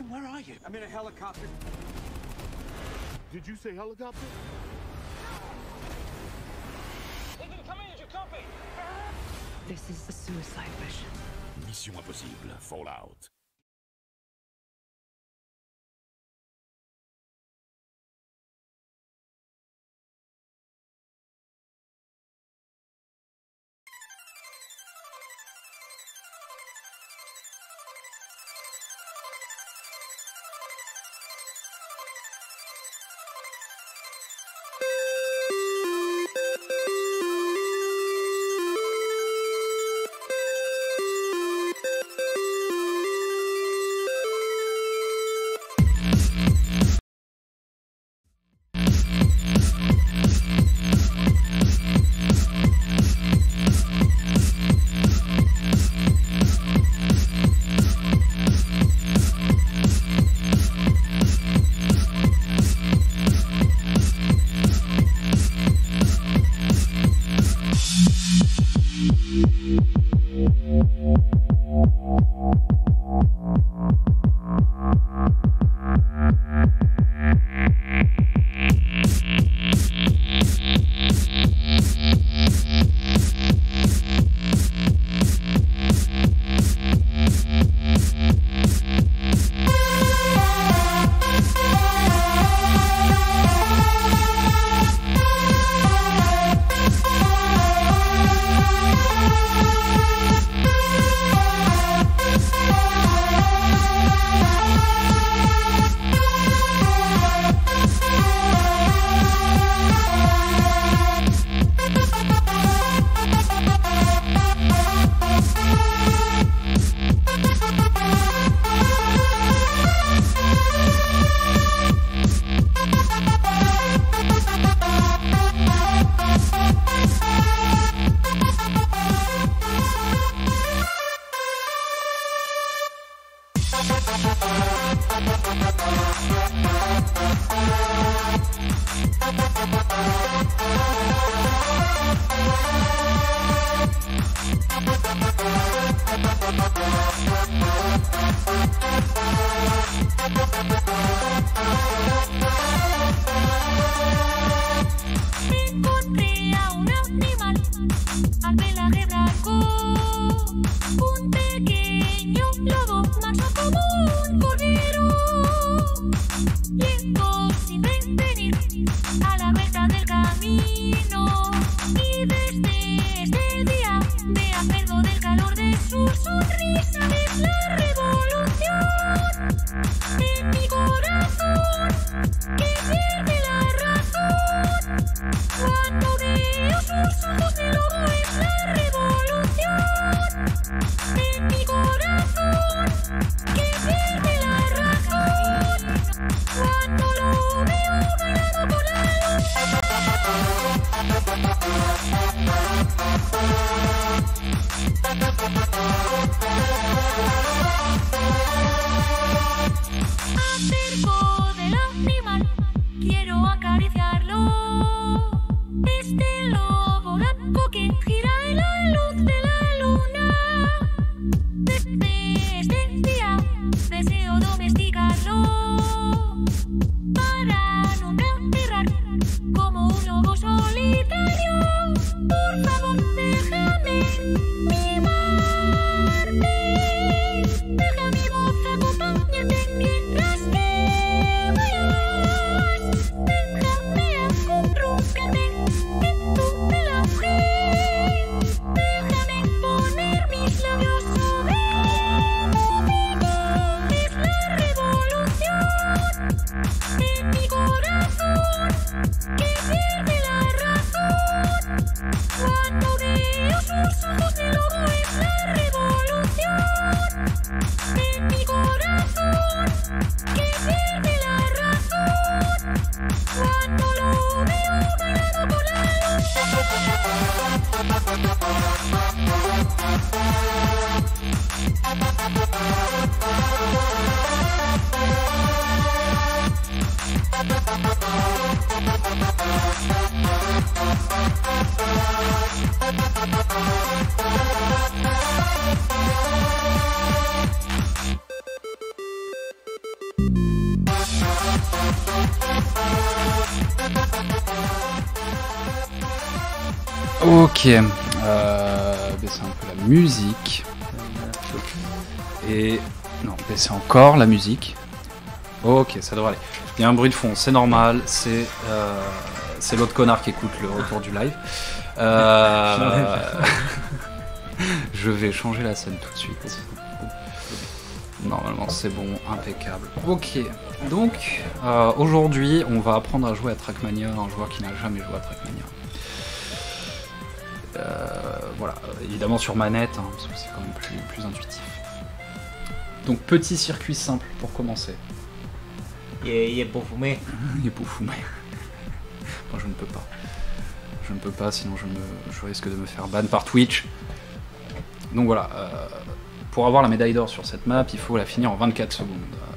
Jason, where are you? I'm in a helicopter. Did you say helicopter? Ethan, come in, did you copy? This is a suicide mission. Mission impossible, Fallout. Encontré a un animal al pelaje blanco, un pequeño lobo manso como un cordero. Llegó sin venir a la vuelta del camino, y desde ese día me acuerdo del calor de su sonrisa. Es la revolución en mi corazón que pierde la razón cuando veo sus ojos de lobo. Es la revolución en mi corazón que pierde la razón cuando lo veo bailando por la luz. Acerco del animal, quiero acariciarlo. Este lobo blanco que gira en la luz de la luna. Desde este día deseo domesticarlo para nunca cerrar como un lobo solitario. Por favor, déjame mimarte, deja mi voz acompañarte mientras que bailas. Déjame acurrucarte en tu pelaje, déjame poner mis labios sobre tu pico. Es la revolución en mi corazón que pierde la razón cuando veo sus ojos de lobo. Es la revolución en mi corazón que pierde la razón cuando lo veo bailando por la luz. Ok, baisser un peu la musique. Et non, baisser encore la musique. Ok, ça devrait aller. Il y a un bruit de fond, c'est normal, c'est l'autre connard qui écoute le retour du live. Je vais changer la scène tout de suite. Normalement c'est bon, impeccable. Ok, donc aujourd'hui on va apprendre à jouer à Trackmania, un joueur qui n'a jamais joué à Trackmania. Voilà, évidemment sur manette, hein, parce que c'est quand même plus intuitif. Donc petit circuit simple pour commencer. Il est pour fumer. Il est pour fumer. Moi je ne peux pas. Je ne peux pas, sinon je risque de me faire ban par Twitch. Donc voilà, pour avoir la médaille d'or sur cette map, il faut la finir en 24 secondes.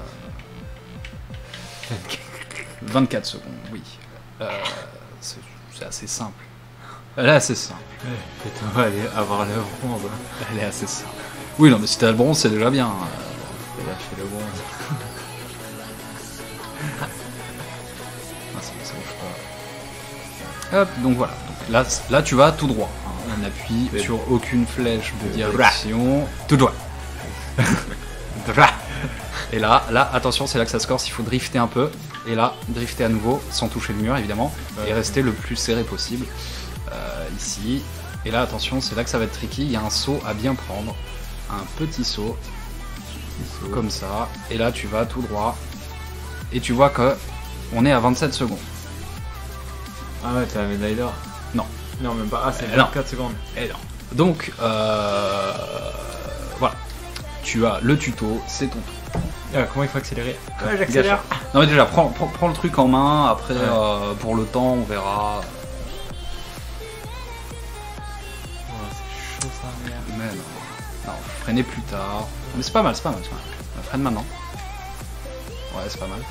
24 secondes, oui. C'est assez simple. Elle est assez simple. Putain, on va aller avoir le bronze. Elle est assez simple. Oui, non, mais si t'as le bronze, c'est déjà bien. Elle a fait le bronze. Ah, ça bouge pas. Hop, donc voilà. Donc là, tu vas tout droit. On appuie sur aucune flèche de direction. Tout droit. Et là, attention, c'est là que ça se corse. Il faut drifter un peu. Et là, drifter à nouveau, sans toucher le mur, évidemment. Et rester le plus serré possible. Ici. Et là, attention, c'est là que ça va être tricky. Il y a un saut à bien prendre. Un petit saut. Comme ça. Et là, tu vas tout droit. Et tu vois que on est à 27 secondes. Ah ouais, t'as la médaille d'or. Non. Non, même pas. Ah, c'est 24 secondes. Et non. Donc, voilà. Tu as le tuto, c'est ton tour. Comment il faut accélérer? Ouais, j'accélère. Non, mais déjà, prends le truc en main. Après, pour le temps, on verra. C'est chaud ça, merde. Mais non, freinez plus tard. Mais c'est pas mal, c'est pas mal. Freine maintenant. Ouais, c'est pas mal.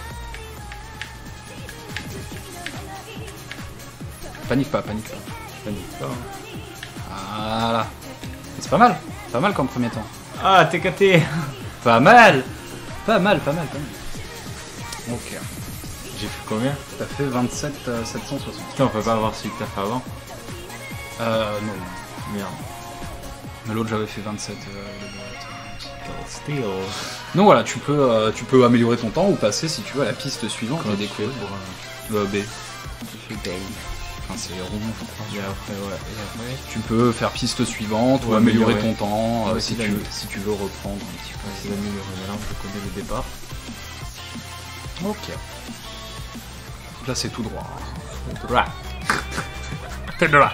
Panique pas. Panique pas. Voilà. C'est pas mal comme premier temps. Ah, t'es caté. Pas mal. Ok. J'ai fait combien? T'as fait 27 760. Putain, on peut pas avoir celui que t'as fait avant. Non. Merde. Mais l'autre j'avais fait 27. Still. Donc voilà, tu peux améliorer ton temps ou passer si tu veux à la piste suivante et découvrir. B. J'ai fait B. Enfin, c'est rond, je crois. Et après, ouais. Et après, tu peux faire piste suivante ou améliorer ton temps si tu veux reprendre un petit peu. on va essayer d'améliorer. Mais là, je connais le départ. Ok. Là, c'est tout droit. Droit. Tout droit.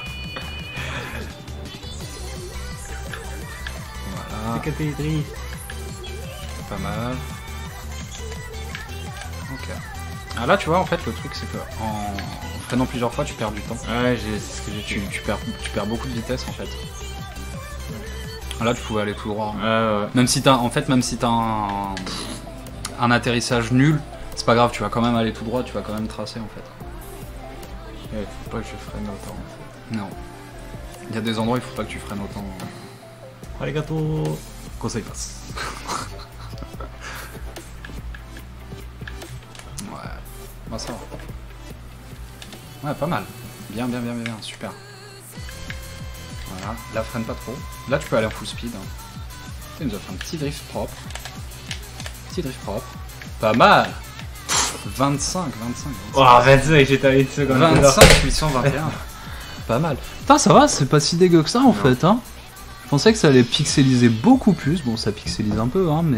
Voilà. T'es caté, drift. Pas mal. Ok. Ah là, tu vois, en fait, le truc, c'est que en freinant plusieurs fois, tu perds du temps. Ouais, c'est ce que j'ai Tu perds beaucoup de vitesse, en fait. Là, tu pouvais aller tout droit. Ouais. Même si t'as un atterrissage nul, c'est pas grave, tu vas quand même aller tout droit, tu vas quand même tracer, en fait. Ouais, faut pas que je freine autant, en fait. Non. Il y a des endroits où il faut pas que tu freines autant. Allez, gâteau. Conseil passe. Ouais. Bah ça va. Ouais, pas mal. Bien, super. Voilà. Là, freine pas trop. Là, tu peux aller en full speed. Hein. Il nous a fait un petit drift propre. Pas mal. 25. Oh, 25, j'étais à 1 seconde. 25 821. Pas mal. Putain, ça va, c'est pas si dégueu que ça en fait. Hein. Je pensais que ça allait pixeliser beaucoup plus. Bon, ça pixelise un peu, hein, mais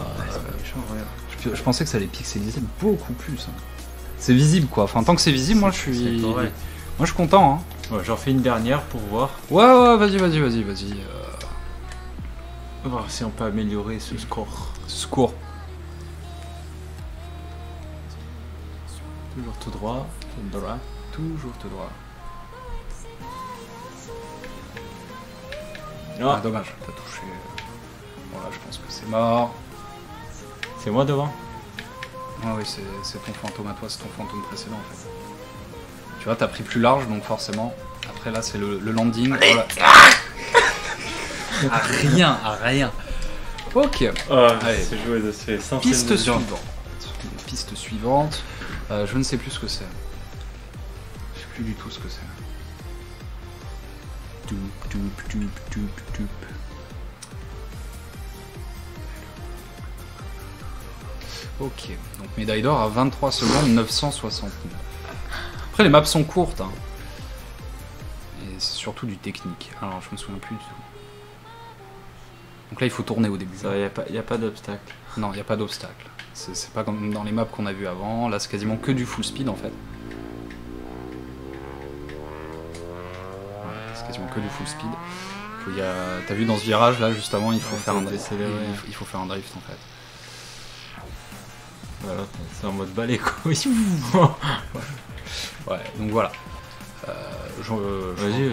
je pensais que ça allait pixeliser beaucoup plus. Hein. C'est visible quoi. Enfin, tant que c'est visible, moi je suis content. Hein. Ouais, j'en fais une dernière pour voir. Ouais, vas-y. Voir si on peut améliorer ce score. Score. Toujours tout droit. Toujours tout droit. Ah, dommage, t'as touché. Voilà, je pense que c'est mort. C'est moi devant. Oui, c'est ton fantôme à toi, c'est ton fantôme précédent en fait. Tu vois, t'as pris plus large, donc forcément. Après là, c'est le landing. Voilà. à rien. Ok. Allez, c'est joué de ce fait. Piste suivante. Je ne sais plus ce que c'est. Je sais plus du tout ce que c'est. Ok, donc médaille d'or à 23 secondes 969. Après les maps sont courtes, hein. Et c'est surtout du technique. Alors je me souviens plus du tout. Donc là il faut tourner au début. Ça, y a pas d'obstacle. Non, il n'y a pas d'obstacle. C'est pas comme dans les maps qu'on a vu avant. Là c'est quasiment que du full speed en fait. Ouais, c'est quasiment que du full speed. T'as vu dans ce virage là juste avant, il faut faire un drift. Il faut faire un drift en fait. Voilà, c'est en mode balai couilles. Ouais, donc voilà. Vas-y.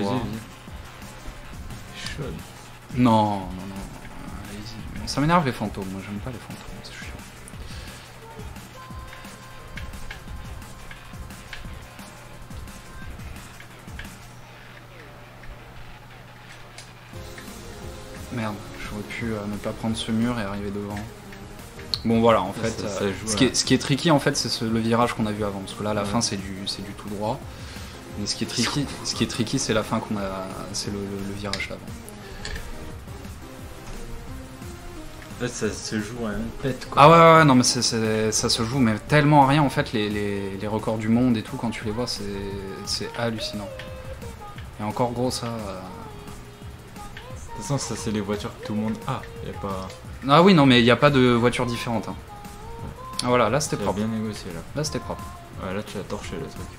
Chaud. Non. Allez-y. Ça m'énerve les fantômes, moi j'aime pas les fantômes, c'est chiant. Merde, j'aurais pu ne pas prendre ce mur et arriver devant. Bon voilà, en fait, ça joue, ce qui est tricky en fait, c'est le virage qu'on a vu avant, parce que là à la fin c'est du tout droit. Mais ce qui est tricky, c'est la fin qu'on a, c'est le virage d'avant. En fait, ça se joue à une pète quoi. Ah ouais, non mais ça se joue mais tellement à rien en fait, les records du monde et tout, quand tu les vois, c'est hallucinant. Et encore gros ça... De toute façon, ça c'est les voitures que tout le monde a. Y a pas... Ah oui, non mais il n'y a pas de voitures différentes. Hein. Ah voilà, là c'était propre. bien négocié là. Là c'était propre. Ouais, là tu as torché le truc.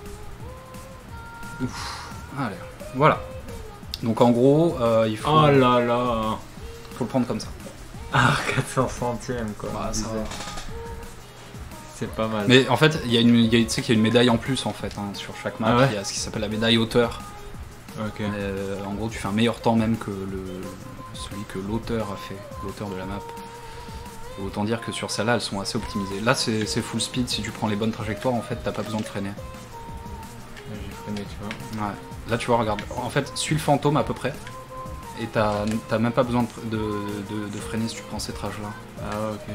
Ouf. Allez, voilà. Donc en gros, il faut... Oh là là. Faut le prendre comme ça. Ah, 400 centièmes quoi. Bah, ça va. C'est pas mal. Mais en fait, tu sais qu'il y a une médaille en plus en fait, hein, sur chaque map. Ah ouais. Il y a ce qui s'appelle la médaille hauteur. Ok. En gros, tu fais un meilleur temps même que celui que l'auteur a fait, l'auteur de la map. Et autant dire que sur celle-là, elles sont assez optimisées. Là, c'est full speed. Si tu prends les bonnes trajectoires, en fait, t'as pas besoin de freiner. J'ai freiné, tu vois. Ouais. Là, tu vois, regarde. En fait, suis le fantôme à peu près. Et t'as même pas besoin de freiner si tu prends ces trajes-là. Ah ouais, ok.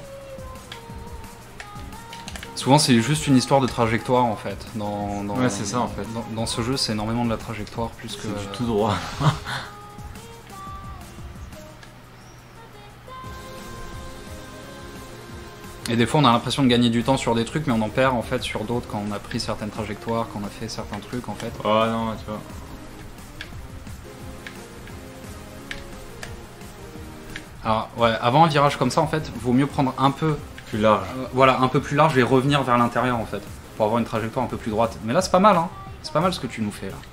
Souvent, c'est juste une histoire de trajectoire en fait. Ouais, c'est ça en fait. Dans ce jeu, c'est énormément de la trajectoire plus que. C'est du tout droit. Et des fois, on a l'impression de gagner du temps sur des trucs, mais on en perd en fait sur d'autres quand on a pris certaines trajectoires, quand on a fait certains trucs en fait. Oh non, tu vois. Alors, ouais, avant un virage comme ça, en fait, vaut mieux prendre un peu. Plus large. Voilà, un peu plus large et revenir vers l'intérieur en fait, pour avoir une trajectoire un peu plus droite. Mais là, c'est pas mal, hein. C'est pas mal ce que tu nous fais là.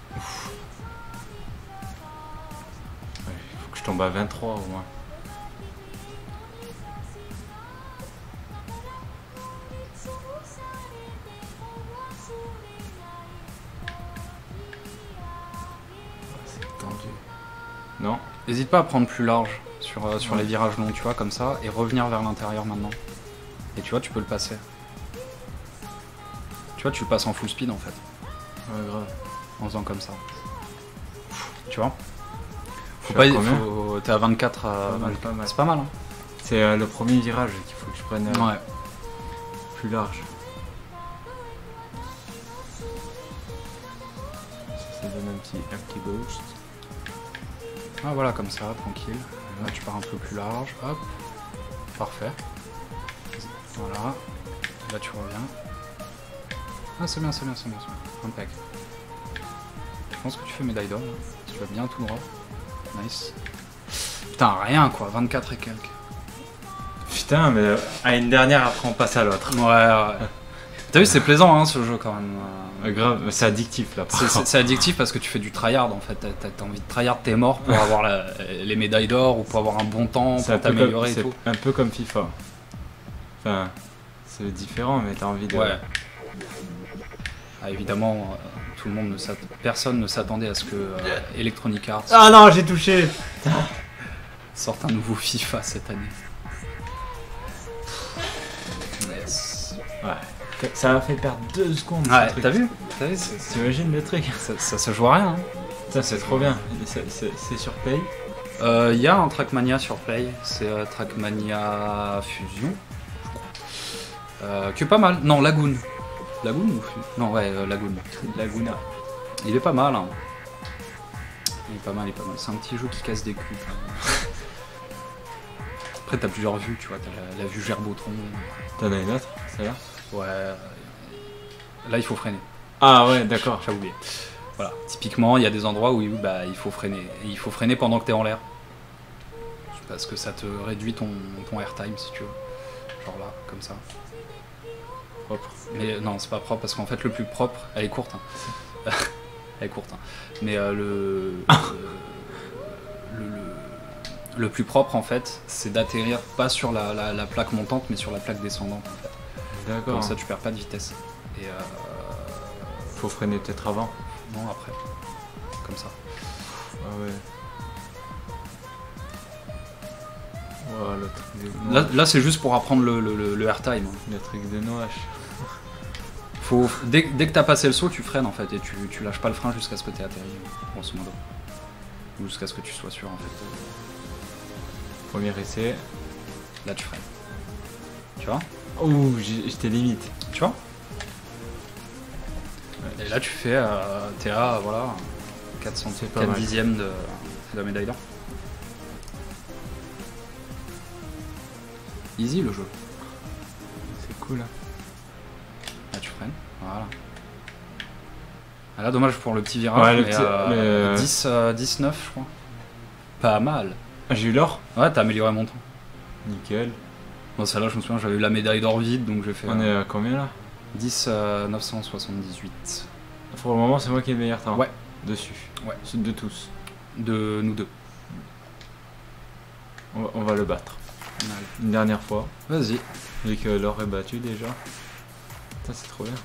Ouais, faut que je tombe à 23 au moins. C'est tendu. Non. N'hésite pas à prendre plus large sur les virages longs, tu vois, comme ça, et revenir vers l'intérieur maintenant. Et tu vois, tu peux le passer. Tu vois, tu le passes en full speed en fait, Ouais, grave. en faisant comme ça. Tu vois. Je suis à combien T'es à 24 à Pas mal, 24. pas mal. C'est pas mal, hein. C'est le premier virage qu'il faut que je prenne Ouais. plus large. Ça donne un petit boost. Ah voilà, comme ça, tranquille. Là, tu pars un peu plus large. Hop. Parfait. Voilà. Là, tu reviens. Ah, c'est bien, c'est bien, c'est bien. Impec. Je pense que tu fais médaille d'or. Là. Tu vas bien tout droit. Nice. Putain, rien quoi, 24 et quelques. Putain, mais à une dernière, après on passe à l'autre. Ouais. T'as vu, c'est plaisant hein, ce jeu quand même. Grave, c'est addictif là. par contre. C'est addictif parce que tu fais du tryhard en fait. T'as envie de tryhard tes morts pour avoir les médailles d'or ou pour avoir un bon temps, C'est pour t'améliorer et c'est tout. un peu comme FIFA. Enfin, c'est différent, mais t'as envie de. Ouais. Ah, évidemment, tout le monde personne ne s'attendait à ce que Electronic Arts Ah non, j'ai touché. sorte un nouveau FIFA cette année. Yes. Ouais. Ça m'a fait perdre 2 secondes. Ouais, ce truc. t'as vu T'imagines le truc? ça se joue à rien. Hein. Putain, c'est trop bien. C'est sur Play. Il y a un Trackmania sur Play, c'est Trackmania Fusion, je crois. Qui est pas mal. Non, Lagoon. Lagoon ou Fusion? Non, ouais, Lagoon. Laguna. Il est pas mal. Hein. Il est pas mal, il est pas mal. C'est un petit jeu qui casse des culs. Après, t'as plusieurs vues, tu vois. T'as la vue Gerbotron. T'en as une autre, celle-là? Ouais. Là, il faut freiner. Ah ouais, d'accord. J'ai oublié. Voilà. Typiquement, il y a des endroits où bah, il faut freiner. Et il faut freiner pendant que t'es en l'air. Parce que ça te réduit ton airtime, si tu veux. Genre là, comme ça. Propre. Mais non, c'est pas propre parce qu'en fait, le plus propre, elle est courte. Hein. Elle est courte. Hein. Mais le plus propre, en fait, c'est d'atterrir pas sur la plaque montante, mais sur la plaque descendante. En fait. D'accord. Comme ça, tu perds pas de vitesse. Et faut freiner peut-être avant. non, après. Comme ça. Ah ouais. Oh, le truc de Là c'est juste pour apprendre le airtime. Hein. Le truc de noix. Dès que t'as passé le saut, tu freines en fait et tu lâches pas le frein jusqu'à ce que t'aies atterri, grosso modo. Ou jusqu'à ce que tu sois sûr en fait. Premier essai. Là tu freines. Tu vois? Ouh, j'étais limite. Tu vois? Et là tu fais, t'es à voilà, 4 dixièmes de la médaille d'or. Easy le jeu. C'est cool. Hein. Là tu freines, voilà. Ah, là dommage pour le petit virage, Ouais, le mais, petit, 19 je crois. Pas mal. Ah, j'ai eu l'or? Ouais, t'as amélioré mon temps. Nickel. Bon, celle-là, je me souviens, j'avais eu la médaille d'or vide, donc j'ai fait. On est à combien là? 10 978. Pour le moment, c'est moi qui ai le meilleur temps. Ouais. Dessus. Ouais. De tous. De nous deux. On va le battre. Allez. Une dernière fois. Vas-y. Vu que l'or est battu déjà. Putain, c'est trop bien.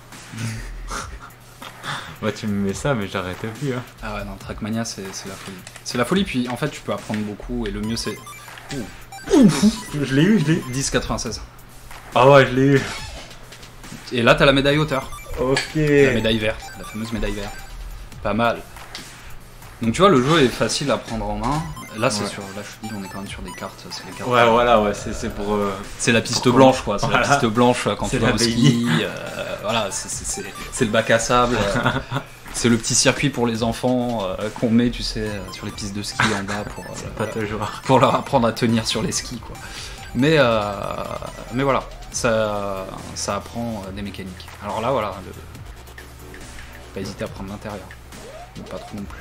Bah, tu me mets ça, mais j'arrête plus. Hein. Ah ouais, non, Trackmania, c'est la folie. C'est la folie, puis en fait, tu peux apprendre beaucoup, et le mieux, c'est. Je l'ai eu, 10,96. Ah ouais, je l'ai eu. Et là, t'as la médaille hauteur. Ok. La médaille verte, la fameuse médaille verte. Pas mal. Donc tu vois, le jeu est facile à prendre en main. Là, c'est Ouais. sur. Là, je te dis, on est quand même sur des cartes. C'est les cartes. Ouais, voilà, ouais, c'est pour. C'est la piste Pour- blanche, quoi. C'est Voilà. la piste blanche quand C'est tu vas la au ski. Voilà, c'est le bac à sable. C'est le petit circuit pour les enfants qu'on met, tu sais, sur les pistes de ski en bas pas toujours. pour leur apprendre à tenir sur les skis, quoi. Mais voilà, ça apprend des mécaniques. Alors là, voilà, pas hésiter à prendre l'intérieur, mais pas trop non plus.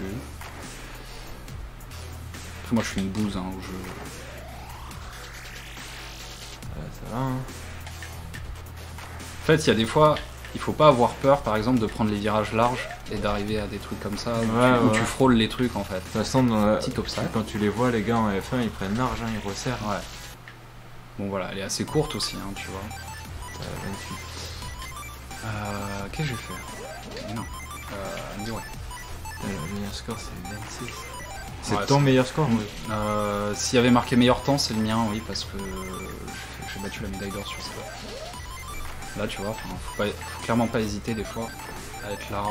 Après, moi, je suis une bouse hein, au jeu. Ça va, hein. En fait, il y a des fois, il faut pas avoir peur, par exemple, de prendre les virages larges et d'arriver à des trucs comme ça où tu frôles les trucs en fait. De toute façon, Petit obstacle. quand tu les vois, les gars en F1, ils prennent large, hein, ils resserrent. Ouais. Bon voilà, elle est assez courte aussi, hein, tu vois. Qu'est-ce que je vais faire? Non. Mais ouais. Le meilleur score, c'est 26. C'est Ouais, ton c'est- meilleur score? Oui. S'il y avait marqué meilleur temps, c'est le mien, oui, parce que j'ai battu la médaille d'or sur ça. Là, tu vois, faut clairement pas hésiter des fois à être large.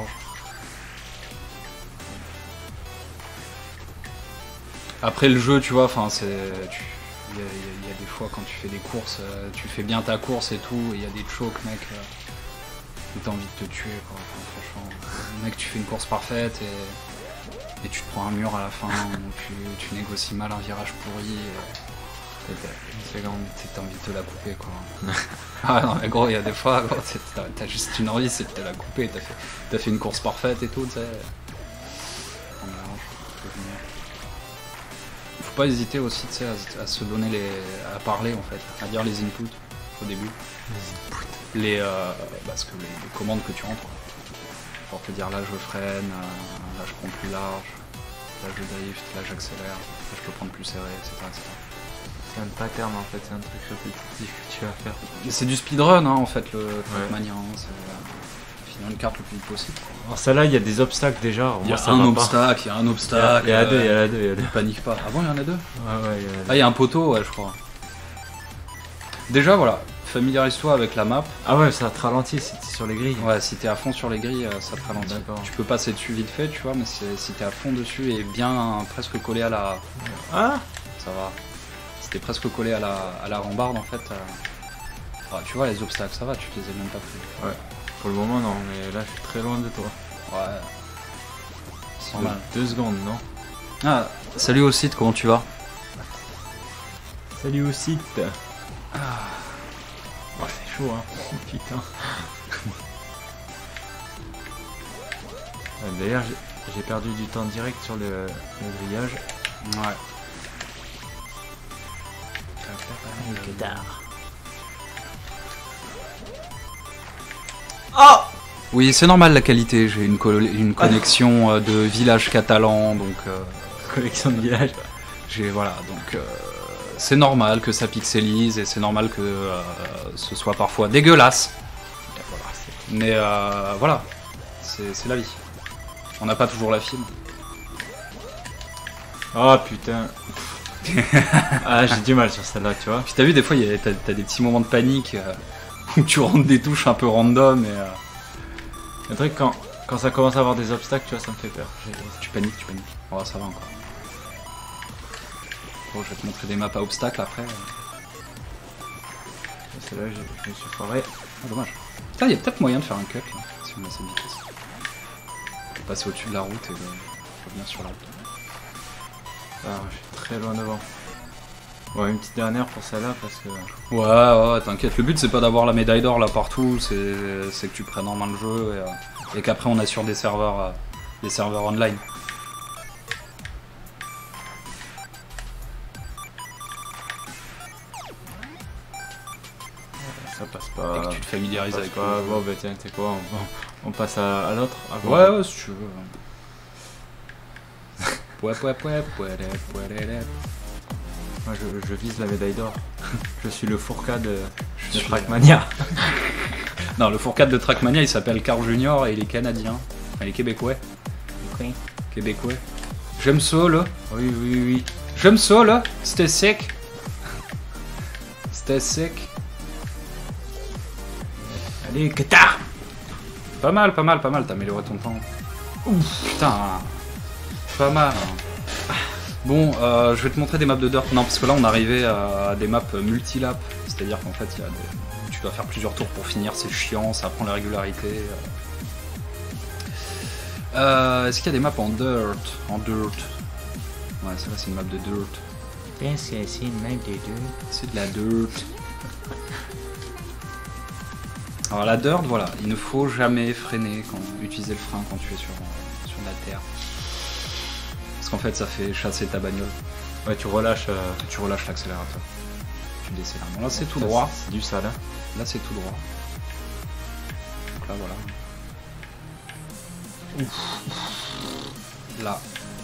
Après le jeu, tu vois, enfin, il y a des fois quand tu fais des courses, tu fais bien ta course et tout, et il y a des chokes, mec, où t'as envie de te tuer, quoi. Enfin, franchement, mec, tu fais une course parfaite et tu te prends un mur à la fin, ou tu négocies mal un virage pourri. T'as envie de te la couper, quoi. Ah non, mais gros, il y a des fois, gros, t'as juste une envie, c'est de te la couper. T'as fait une course parfaite et tout, tu sais. Faut pas hésiter aussi, tu sais, à se donner à parler, en fait, à dire les inputs au début. Parce que les commandes que tu rentres, quoi. Pour te dire là je freine, là je prends plus large, là je drift, là j'accélère, là je peux prendre plus serré, etc. C'est un pattern en fait, c'est un truc répétitif que tu vas faire. C'est du speedrun hein, en fait le Trackmania, hein, c'est finir une carte le plus vite possible. Alors celle-là, il y a des obstacles déjà. Il y a un obstacle, il y a un obstacle. Il y a deux, il y a deux. Panique pas. Ah bon, il y en a deux? Ouais, il y a Ah, il y a un poteau, ouais, je crois. Déjà, voilà, familiarise-toi avec la map. Ah ouais, ça te ralentit si t'es sur les grilles. Ouais, si t'es à fond sur les grilles, ça te ralentit. D'accord. Tu peux passer dessus vite fait, tu vois, mais si t'es à fond dessus et bien presque collé à la... Ah, ça va. Si t'es presque collé à la rambarde, en fait... Ah, tu vois, les obstacles, ça va, tu te les as même pas pris. ouais. Pour le moment, non, mais là, je suis très loin de toi. Ouais. Sans mal. 2 secondes, non? Ah, salut au site, comment tu vas? Salut au site. Ah. Ouais, c'est chaud, hein. Putain. D'ailleurs, j'ai perdu du temps direct sur le grillage. Ouais. Oh! Oui, c'est normal la qualité, j'ai une connexion de village catalan, donc... Collection de village. Voilà, donc... c'est normal que ça pixelise, et c'est normal que ce soit parfois dégueulasse. Mais voilà, c'est la vie. On n'a pas toujours la fibre. Oh putain. Ah, j'ai du mal sur celle-là, tu vois. Puis t'as vu, des fois, t'as des petits moments de panique où tu rentres des touches un peu random et... Le truc, quand ça commence à avoir des obstacles, tu vois, ça me fait peur. Tu paniques. Oh, ça va encore. Bon, je vais te montrer des maps à obstacles après. Celle-là, je me suis foiré. Ah, dommage. Putain, il y a peut-être moyen de faire un cut, là, si on a cette vitesse. Passer au-dessus de la route et revenir sur la route. Alors, je suis très loin devant. Ouais, une petite dernière pour celle-là parce que... Ouais, t'inquiète. Le but, c'est pas d'avoir la médaille d'or là partout, c'est que tu prennes en main le jeu et qu'après on assure des serveurs online. Ça passe pas... Et que tu te familiarises avec quoi. Bon, bah tiens, tu sais quoi, on passe à l'autre. Ouais, si tu veux. Moi, je vise la médaille d'or. Je suis le Fourcade de Trackmania. Non, le Fourcade de Trackmania, il s'appelle Carl Junior et il est canadien. Enfin, il est québécois. Oui. Québécois. J'aime ça, là. Oui. J'aime ça, là. C'était sec. Allez, Qatar. Pas mal, t'as amélioré ton temps. Ouf, putain. Pas mal. Bon, je vais te montrer des maps de dirt. Non, parce que là, on est arrivé à des maps multilap. C'est-à-dire qu'en fait, tu dois faire plusieurs tours pour finir. C'est chiant, ça prend la régularité. Est-ce qu'il y a des maps en dirt? Ouais, ça là, c'est une map de dirt. C'est une map de dirt. C'est de la dirt. Alors la dirt, voilà, il ne faut jamais freiner, utiliser le frein quand tu es sur la terre. Parce qu'en fait ça fait chasser ta bagnole. Ouais, tu relâches l'accélérateur. Tu décélères. Bon là c'est tout droit. C'est du sale. Là c'est tout droit. Donc là voilà. Là.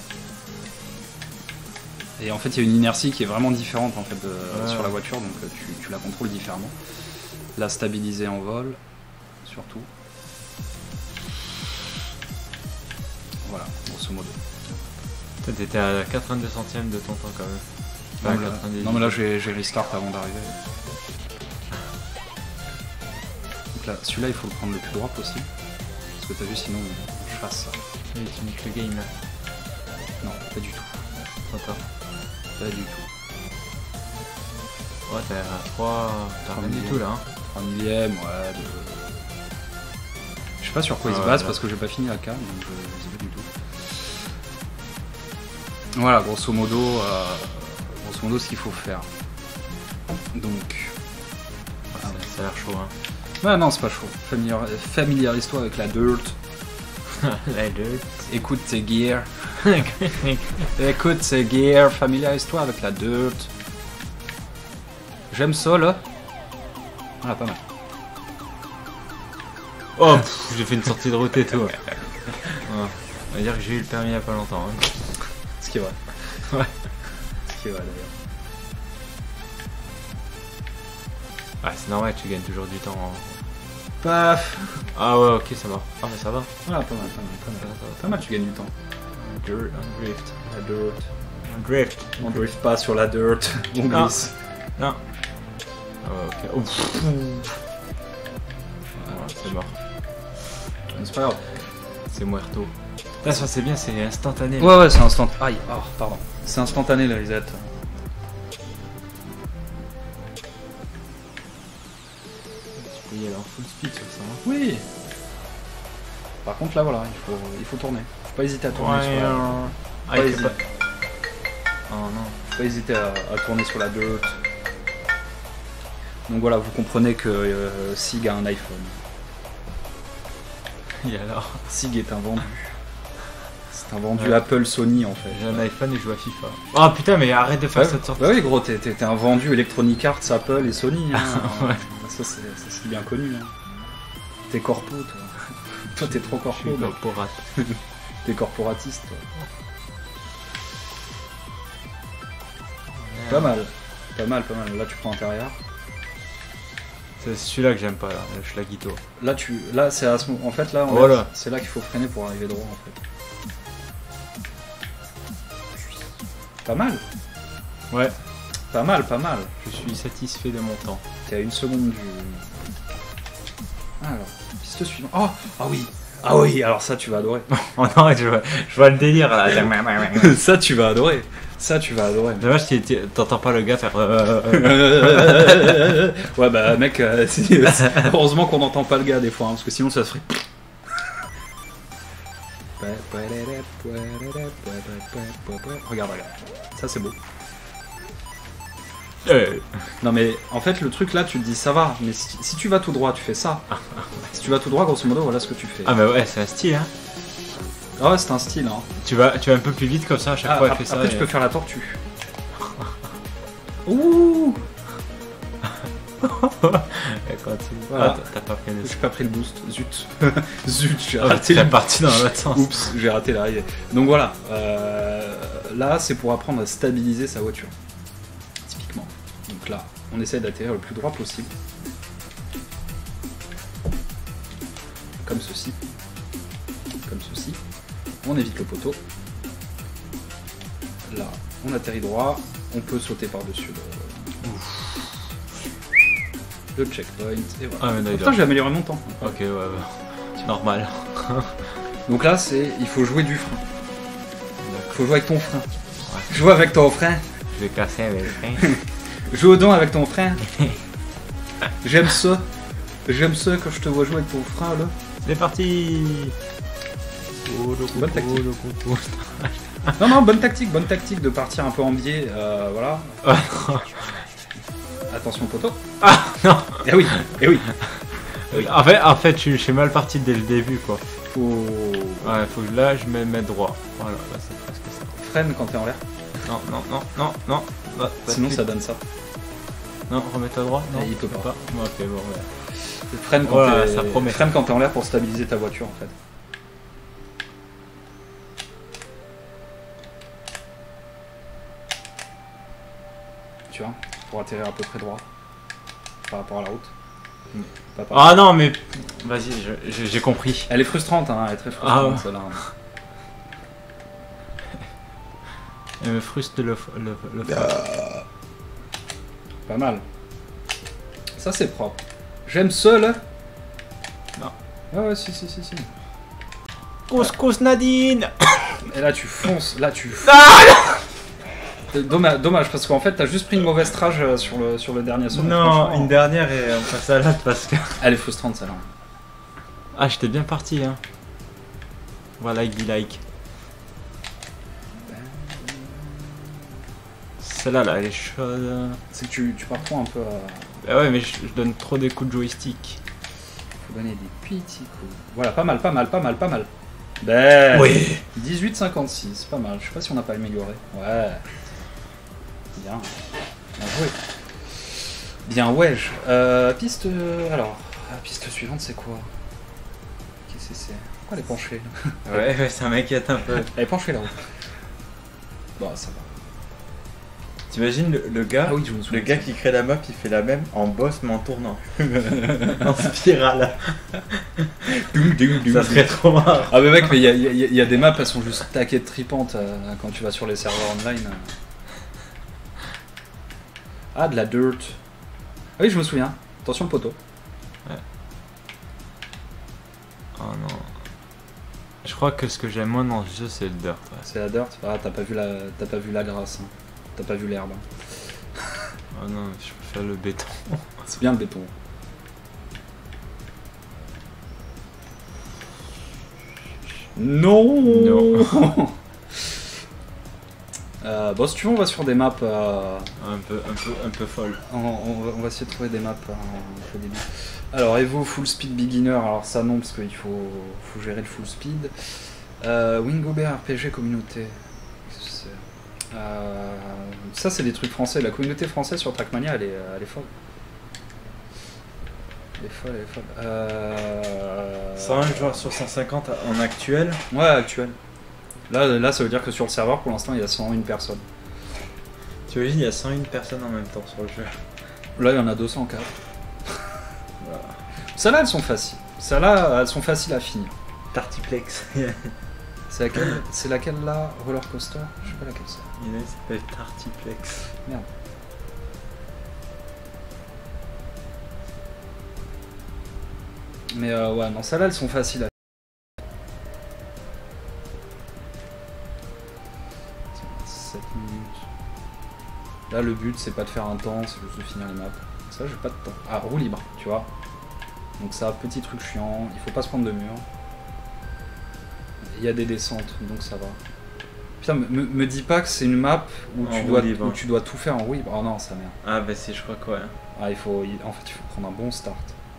Et en fait il y a une inertie qui est vraiment différente en fait sur la voiture, donc tu la contrôles différemment. La stabiliser en vol, surtout. Voilà, grosso modo. T'étais à 82 centièmes de ton temps quand même. Non mais là j'ai restart avant d'arriver. Donc là, celui-là il faut le prendre le plus droit possible. Parce que t'as vu sinon on chasse ça. Oui, tu niques le game là. Non, pas du tout. Trop tard. Pas du tout. Ouais, t'as 3... T'as rien du tout là. 3 millième, ouais. Je sais pas sur quoi il se base parce que j'ai pas fini la cam, donc je sais pas du tout. Voilà, grosso modo ce qu'il faut faire. Donc. Voilà, ça a l'air chaud, hein. Ouais, non, c'est pas chaud. Familiarise-toi avec la dirt. La dirt. Écoute tes gears. Écoute tes gears. Familiarise-toi avec la dirt. J'aime ça, là. Voilà, pas mal. Oh, j'ai fait une sortie de route et tout. Ouais. On va dire que j'ai eu le permis il y a pas longtemps. Hein. Ce qui est vrai. Ouais. Ce qui est vrai, d'ailleurs. Ouais, c'est normal, tu gagnes toujours du temps. Paf. Ah ouais, ok, ça va. Ah, mais ça va. Ah, pas mal. Pas mal, tu gagnes du temps. Dirt, on drift, la dirt. On drift pas sur la dirt, on glisse. Non. Ah ouais, ok. Oh. Voilà, c'est mort. C'est pas grave. C'est muerto. Là, ça c'est bien, c'est instantané. Ouais, c'est instantané. Aïe, oh, pardon. C'est instantané la reset. Tu peux y aller en full speed sur ça. Hein. Oui. Par contre, là, voilà, il faut tourner. Faut pas hésiter à tourner. Ouais, sur la... pas Oh non. Faut pas hésiter à tourner sur la dirt. Donc voilà, vous comprenez que Sig a un iPhone. Et alors? Sig est un vendu. C'est un vendu Apple Sony en fait. J'ai un iPhone et je joue à FIFA. Oh putain, mais arrête de faire Ouais, cette sorte. bah oui gros, t'es un vendu Electronic Arts, Apple et Sony. Hein. Ouais. Ça c'est bien connu. Hein. T'es corpo toi. Toi t'es trop Je corpo. suis mec. corporate. T'es corporatiste toi. Pas mal. Pas mal, pas mal. Là tu prends intérieur. C'est celui-là que j'aime pas là, le Schlagito. Là c'est à ce moment. En fait là, Voilà. c'est là qu'il faut freiner pour arriver droit en fait. Pas mal. Ouais, Pas mal, pas mal. je suis satisfait de mon temps. T'es à une seconde du. Alors, piste suivante. Oh, ah oui. Ah oui, alors ça tu vas adorer. Oh non, je vois le délire là. Ça tu vas adorer. Ça tu vas adorer. Dommage, t'entends pas le gars faire. Ouais bah mec, heureusement qu'on n'entend pas le gars des fois, hein, parce que sinon ça se ferait. Regarde, regarde. Ça c'est beau. Non mais en fait le truc là tu te dis ça va, mais si tu vas tout droit tu fais ça. Si tu vas tout droit grosso modo voilà ce que tu fais. Ah bah ouais, c'est un style hein. Ah ouais c'est un style hein. Tu vas un peu plus vite comme ça à chaque fois elle fait ça. Après tu peux faire la tortue. Ouh. Voilà. Ah, t'as pas pris le. J'ai pas pris le boost, zut. Zut, j'ai Ah, raté t'es le... parti dans l'autre sens. Oups, j'ai raté l'arrivée. Donc voilà, là c'est pour apprendre à stabiliser sa voiture. Typiquement. Donc là, on essaie d'atterrir le plus droit possible. Comme ceci. Comme ceci. On évite le poteau. Là, on atterrit droit. On peut sauter par-dessus le checkpoint. Et voilà. Ah, mais d'accord. Putain, j'ai amélioré mon temps. Ok, ouais, c'est normal. Donc là, il faut jouer du frein. Il faut jouer avec ton frein. Ouais. Joue avec ton frein. Je vais casser avec le frein. Joue au don avec ton frein. J'aime ça. J'aime ça quand je te vois jouer avec ton frein là. C'est parti. Bonne tactique. Non, bonne tactique de partir un peu en biais, voilà. Attention poteau. Ah non. Eh oui, eh oui. Oui. En fait, je suis mal parti dès le début quoi. Faut... Ouais, faut que là je me mette droit. Voilà, là c'est presque ça. Freine quand t'es en l'air. Non. Bah, Sinon ça donne ça. Non, remets-toi droit. Non, Il peut pas. Ok, bon, ouais. Freine quand Voilà, t'es... ça promet. Freine quand t'es en l'air pour stabiliser ta voiture en fait. Tu vois, pour atterrir à peu près droit par rapport à la route. Pas par- Ah non, mais vas-y, j'ai compris. Elle est frustrante, hein, elle est très frustrante Ah ouais. celle-là. Elle me frustre le Pas mal. Ça c'est propre. J'aime ça là. Non. Ouais, si. Couscous Nadine. Et là tu fonces, Dommage parce qu'en fait t'as juste pris une mauvaise trage sur le dernier saut. Non, franchement, une dernière et on passe à l'autre parce que... Elle est frustrante celle-là. Ah, j'étais bien parti, hein. Voilà, dit like. Celle-là, là, elle est chaude. C'est que tu pars trop un peu à... Bah ouais, mais je donne trop des coups de joystick. Faut donner des petits coups. Voilà, pas mal. Ben, Oui. 18,56, pas mal. Je sais pas si on n'a pas amélioré. Ouais. Bien joué. Bien wesh. Piste... alors, la piste suivante c'est quoi? Qu'est-ce que c'est? Pourquoi elle est penchée là? Ouais, ça m'inquiète un peu. Elle est penchée là-haut. Bon, ça va. T'imagines le gars, Ah oui, je me souviens. le gars qui crée la map, il fait la même en boss mais en tournant. En spirale. Ça serait trop marrant. Ah mais mec, mais il y a des maps, elles sont juste taquées de tripantes quand tu vas sur les serveurs online. Ah, de la dirt. Ah oui, je me souviens. Attention le poteau. Ouais. Oh non. Je crois que ce que j'aime moins dans ce jeu, c'est le dirt. Ouais. C'est la dirt. Ah, t'as pas vu la grâce. Hein. T'as pas vu l'herbe. Hein. Oh non, je préfère le béton. C'est bien le béton. Non. Bon, si tu veux, on va sur des maps. Un peu folle. On va essayer de trouver des maps un peu débiles. Alors, Evo Full Speed Beginner, alors ça non, parce qu'il faut gérer le full speed. Wingobert RPG Communauté. Qu'est-ce que c'est ça, c'est des trucs français. La communauté française sur Trackmania, elle est folle. Elle est folle. 101 joueurs sur 150 en actuel. Ouais, actuel. Là, ça veut dire que sur le serveur, pour l'instant, il y a 101 personnes. Tu imagines, il y a 101 personnes en même temps sur le jeu. Là, il y en a 204. Voilà. Celles-là, elles sont faciles. Celles-là, elles sont faciles à finir. Tartiplex. C'est laquelle là? Roller Coaster? Je sais pas laquelle c'est. Il y en a qui s'appelle Tartiplex. Merde. Mais ouais, non, celles-là, elles sont faciles à 7 minutes. Là, le but, c'est pas de faire un temps, c'est juste de finir les maps. Ça, j'ai pas de temps. Ah, roue libre, tu vois. Donc ça, petit truc chiant, il faut pas se prendre de mur. Il y a des descentes, donc ça va. Putain, me dis pas que c'est une map où tu dois tout faire en roue libre. Oh non, ça merde. Ah bah c'est, je crois que ouais. Ah, en fait, il faut prendre un bon start.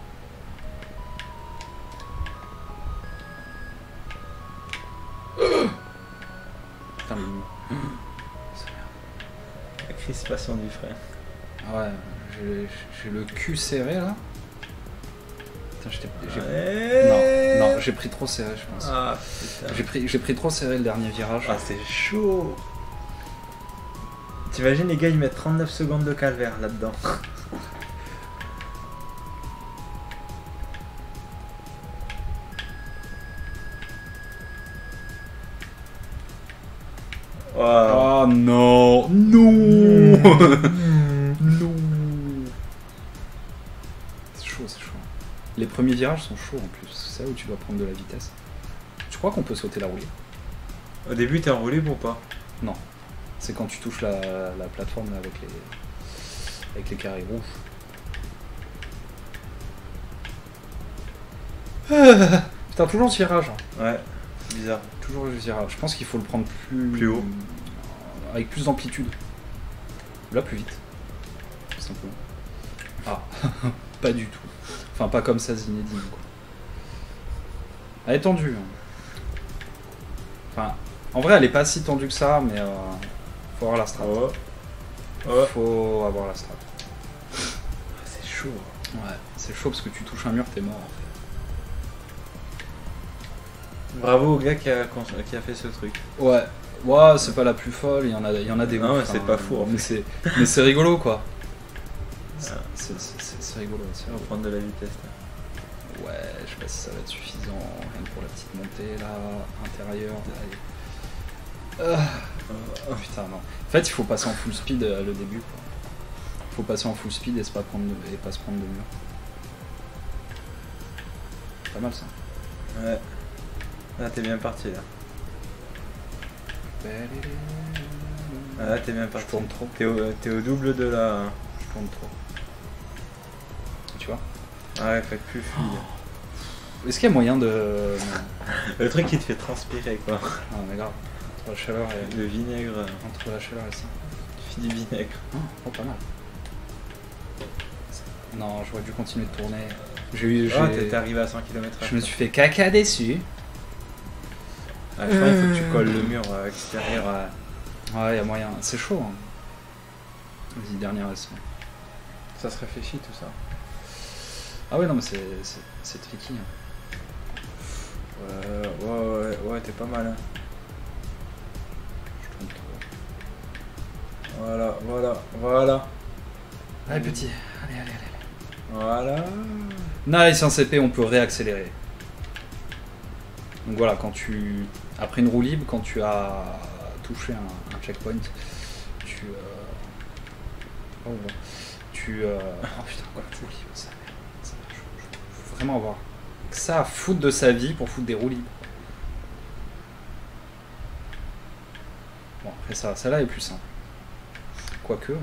Putain, ça merde. La crispation du frère. Ah ouais, j'ai le cul serré là. Putain, non, j'ai pris trop serré, je pense. Ah putain. J'ai pris trop serré le dernier virage. Ah c'est chaud. T'imagines les gars, ils mettent 39 secondes de calvaire là-dedans. Oh non, non, non. C'est chaud, c'est chaud. Les premiers virages sont chauds en plus, c'est là où tu dois prendre de la vitesse. Tu crois qu'on peut sauter la roue libre? Au début, t'es enroulé ou pas? Non. C'est quand tu touches la plateforme là, avec les carrés rouges. Putain, toujours ce virage. Ouais, bizarre. Toujours le virage. Je pense qu'il faut le prendre plus haut. Avec plus d'amplitude. Là, plus vite. Tout simplement. Ah, pas du tout. Enfin, pas comme ça, Zinedine, quoi. Elle est tendue. Hein. Enfin, en vrai, elle est pas si tendue que ça, mais faut avoir la strat. Oh. Faut avoir la strat. C'est chaud. Ouais, c'est chaud parce que tu touches un mur, t'es mort. En fait. Bravo au gars qui a fait ce truc. Ouais, c'est pas la plus folle, il y en a des Non, ouf, c'est pas fou, en mais fait. c'est rigolo quoi. Ah. C'est rigolo. On va prendre de la vitesse là. Ouais, je sais pas si ça va être suffisant, rien que pour la petite montée là, intérieure. Oh putain, non. En fait, il faut passer en full speed le début quoi. Il faut passer en full speed et pas se prendre de mur. Pas mal ça. Ouais. Là, t'es bien parti là. Ah, là, t'es bien parti. Je tourne trop. T'es au double de la. Je tourne trop. Tu vois? Ouais, fait plus fluide. Est-ce qu'il y a moyen de... Le truc qui te fait transpirer quoi. Ah mais grave. Entre la chaleur et... Le vinaigre. Entre la chaleur et ça. Tu fais du vinaigre. Oh, pas mal. Non, j'aurais dû continuer de tourner. T'es arrivé à 100 km/h. Je me suis fait caca dessus. Ah, je crois qu'il faut que tu colles le mur extérieur. Ouais, y a moyen. C'est chaud. Hein. Vas-y, dernier essai. Ça se réfléchit tout ça. Ah ouais, non, mais c'est tricky. Hein. Ouais, t'es pas mal. Hein. Je tourne trop. Voilà. Allez, petit. Allez. Voilà. Nice, un CP, on peut réaccélérer. Donc voilà, après une roue libre, quand tu as touché un checkpoint, oh putain, quoi, roue libre, ça merde. Faut vraiment avoir que ça à foutre de sa vie pour foutre des roues libres. Bon, après ça, celle-là est plus simple. Quoique...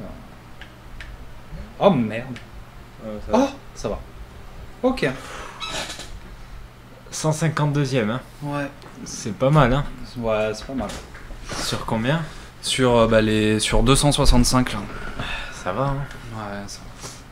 Oh merde. Ça va. Ok. 152ème, hein. Ouais. C'est pas mal, hein. Ouais, c'est pas mal. Sur combien? Sur, sur 265 là. Ça va, hein. Ouais, ça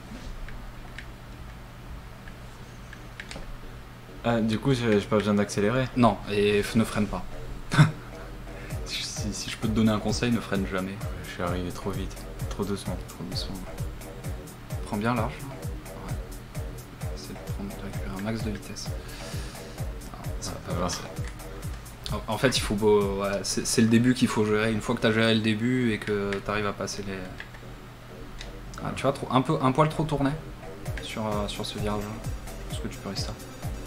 va. Ah, du coup, j'ai pas besoin d'accélérer. Non, et ne freine pas. si je peux te donner un conseil, ne freine jamais. Je suis arrivé trop vite, trop doucement. Trop doucement. Prends bien large. Ouais. Essaie de récupérer un max de vitesse. Ah, ça va pas passer. En fait, il faut ouais, c'est le début qu'il faut gérer. Une fois que tu as géré le début et que tu arrives à passer les. Ah, tu vois, un poil trop tourné sur ce virage. Est-ce que tu peux rester?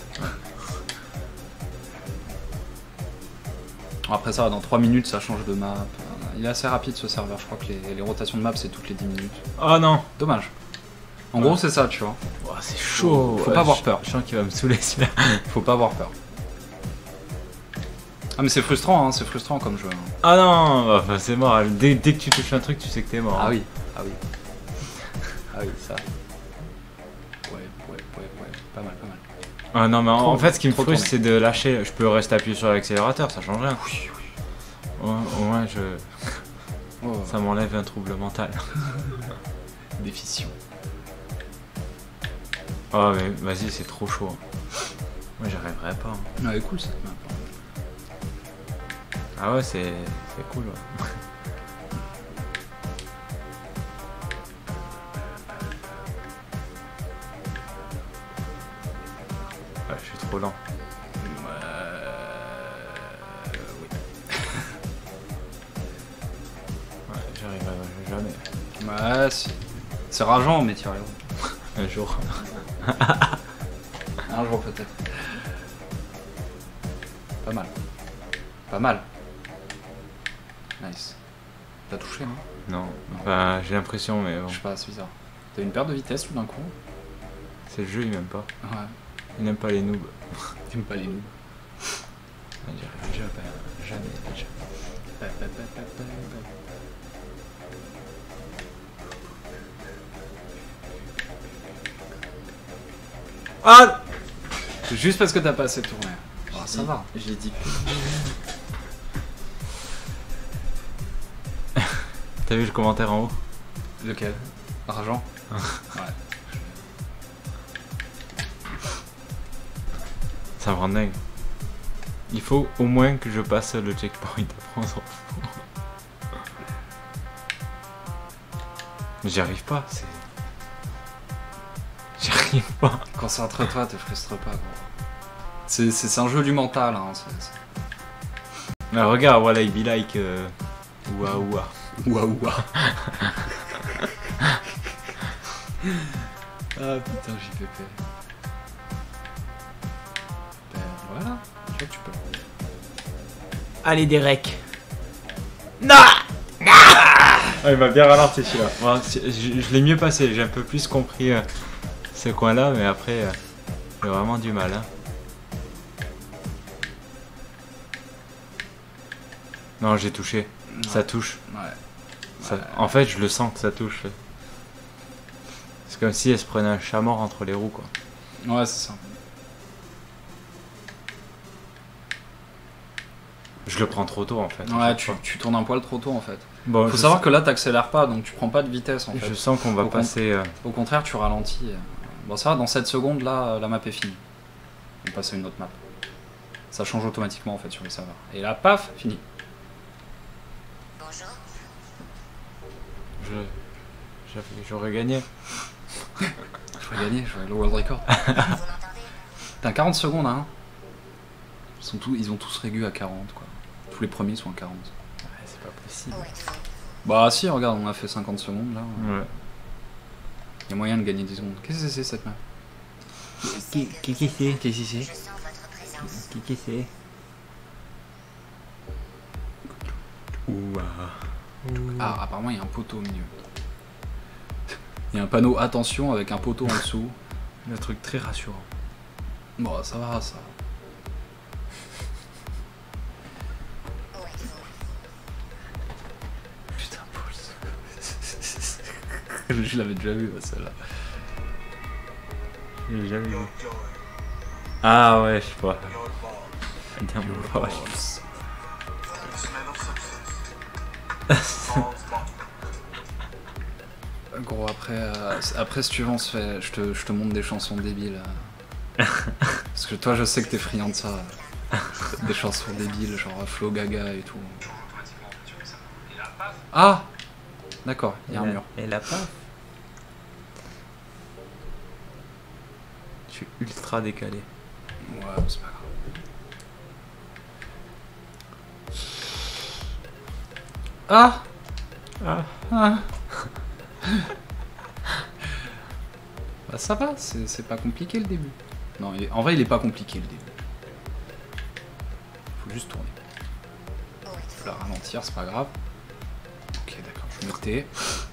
Après ça, dans 3 minutes, ça change de map. Il est assez rapide ce serveur. Je crois que les rotations de map, c'est toutes les 10 minutes. Oh non. Dommage. En gros, c'est ça, tu vois. Oh, c'est chaud. Faut pas avoir peur. Je sens qu'il va me saouler celui-là. Faut pas avoir peur. Ah mais c'est frustrant, hein, c'est frustrant comme jeu. Hein. Ah non, enfin, c'est mort. Dès que tu touches un truc, tu sais que t'es mort. Ah hein. oui, ah oui. Ah oui, ça. Ouais, pas mal. Ah non, mais en fait, ce qui me trop frustre, tourné. c'est de lâcher. Je peux rester appuyé sur l'accélérateur, ça change rien. Oui. Au moins, Oh, ça m'enlève un trouble mental. déficition. Oh, mais vas-y, c'est trop chaud. Moi, j'arriverai pas. hein. Ah, elle est cool cette map. Ah ouais, c'est cool. Ouais. Ouais, je suis trop lent. Oui. Ouais, j'arriverai jamais. Ouais, c'est rageant, mais t'y arrives. Un jour. Un jour peut-être. Pas mal. Pas mal. Nice. T'as touché, non? Non, enfin, j'ai l'impression, mais bon. Je sais pas, c'est bizarre. T'as une perte de vitesse tout d'un coup? C'est le jeu, il m'aime pas. Ouais. Il n'aime pas les noobs. T'aimes pas les noobs. J'arrive jamais. Ah! Juste parce que t'as pas assez tourné. Oh, ça va. J'ai dit. T'as vu le commentaire en haut? Lequel? Argent? Ouais. Ça me rend dingue. Il faut au moins que je passe le checkpoint. Après on s'en fout. Mais j'y arrive pas. J'y arrive pas. Concentre-toi, te frustre pas, gros. C'est un jeu du mental, hein. Mais regarde, voilà, il be like. Ouah ouah. Ouah. Ah putain, JPP. Ben voilà, tu vois que tu peux. Allez, Derek. Non. Ah, il m'a bien ralenti celui-là. Bon, je l'ai mieux passé, j'ai un peu plus compris ce coin-là, mais après, j'ai vraiment du mal. Hein. Non, j'ai touché. Ouais. Ça touche. Ouais. Ça... En fait, je le sens que ça touche. C'est comme si elle se prenait un chat mort entre les roues, quoi. Ouais, c'est ça. Je le prends trop tôt, en fait. Ouais, tu tournes un poil trop tôt en fait. Bon, Faut savoir que là t'accélères pas, donc tu prends pas de vitesse en fait. je sens qu'on va Au passer. Au contraire, tu ralentis. Bon, ça va, dans 7 secondes là, la map est finie. On passe à une autre map. Ça change automatiquement en fait sur les serveurs. Et là, paf, fini. J'aurais gagné. J'aurais gagné, j'aurais le world record. T'as 40 secondes, hein. Ils ont tous régu à 40 quoi. Tous les premiers sont à 40. Ouais, c'est pas possible. Bah si, regarde, on a fait 50 secondes là. Ouais. Il y a moyen de gagner 10 secondes. Qu'est-ce que c'est cette map? Qu'est-ce que c'est? Ouah. Ah, apparemment il y a un poteau au milieu. Il y a un panneau attention avec un poteau en dessous. Le truc très rassurant. Bon, ça va, ça. Putain, Paul. Je l'avais déjà vu, celle-là. Je l'ai jamais vu. Ah ouais, je sais pas. Gros, après si tu veux, on se fait, je te montre des chansons débiles. Parce que toi, je sais que t'es friand de ça. Des chansons débiles, genre Flo Gaga et tout. Ah! D'accord, il y a un mur. Et la paf. Je suis ultra décalé. Ouais, c'est pas grave. Ah! Ah. Ah. Bah ça va, c'est pas compliqué le début. Non, en vrai il est pas compliqué le début. Faut juste tourner. Faut la ralentir, c'est pas grave. Ok d'accord, je me tais.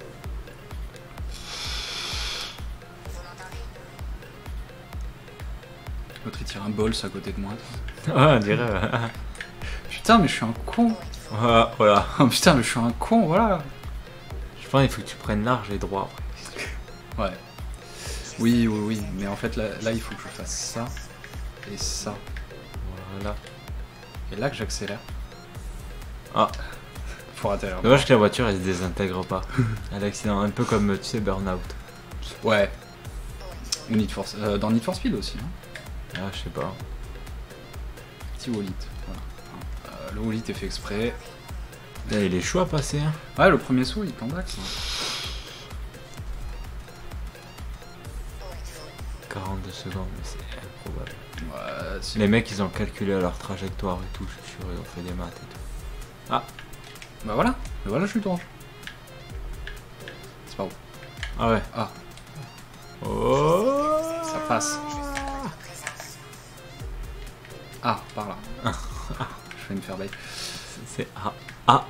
L'autre il tire un bol à côté de moi. Ouais, on dirait. Putain mais je suis un con. Voilà. Oh putain mais je suis un con, voilà. Je pense qu'il faut que tu prennes large et droit. Ouais. Oui, mais en fait là il faut que je fasse ça et ça. Voilà. Et là que j'accélère. Ah. Faut atterrir. Dommage que la voiture elle se désintègre pas. À l'accident, un peu comme tu sais Burnout. Ouais. Ou Need for... dans Need for Speed aussi. Hein. Ah, je sais pas. Petit wallet. Voilà. Le wallet est fait exprès. Là, il est chaud à passer. Hein. Ouais, le premier saut il tombe d'axe. 42 secondes, mais c'est improbable. Ouais, Les mecs ils ont calculé leur trajectoire et tout, je suis sûr, ils ont fait des maths et tout. Ah. Bah voilà. Mais voilà, je suis droit. C'est pas où. Ah ouais. Ah. Oh. Ça passe. Ah, par là. Je vais me faire bail. C'est Ah.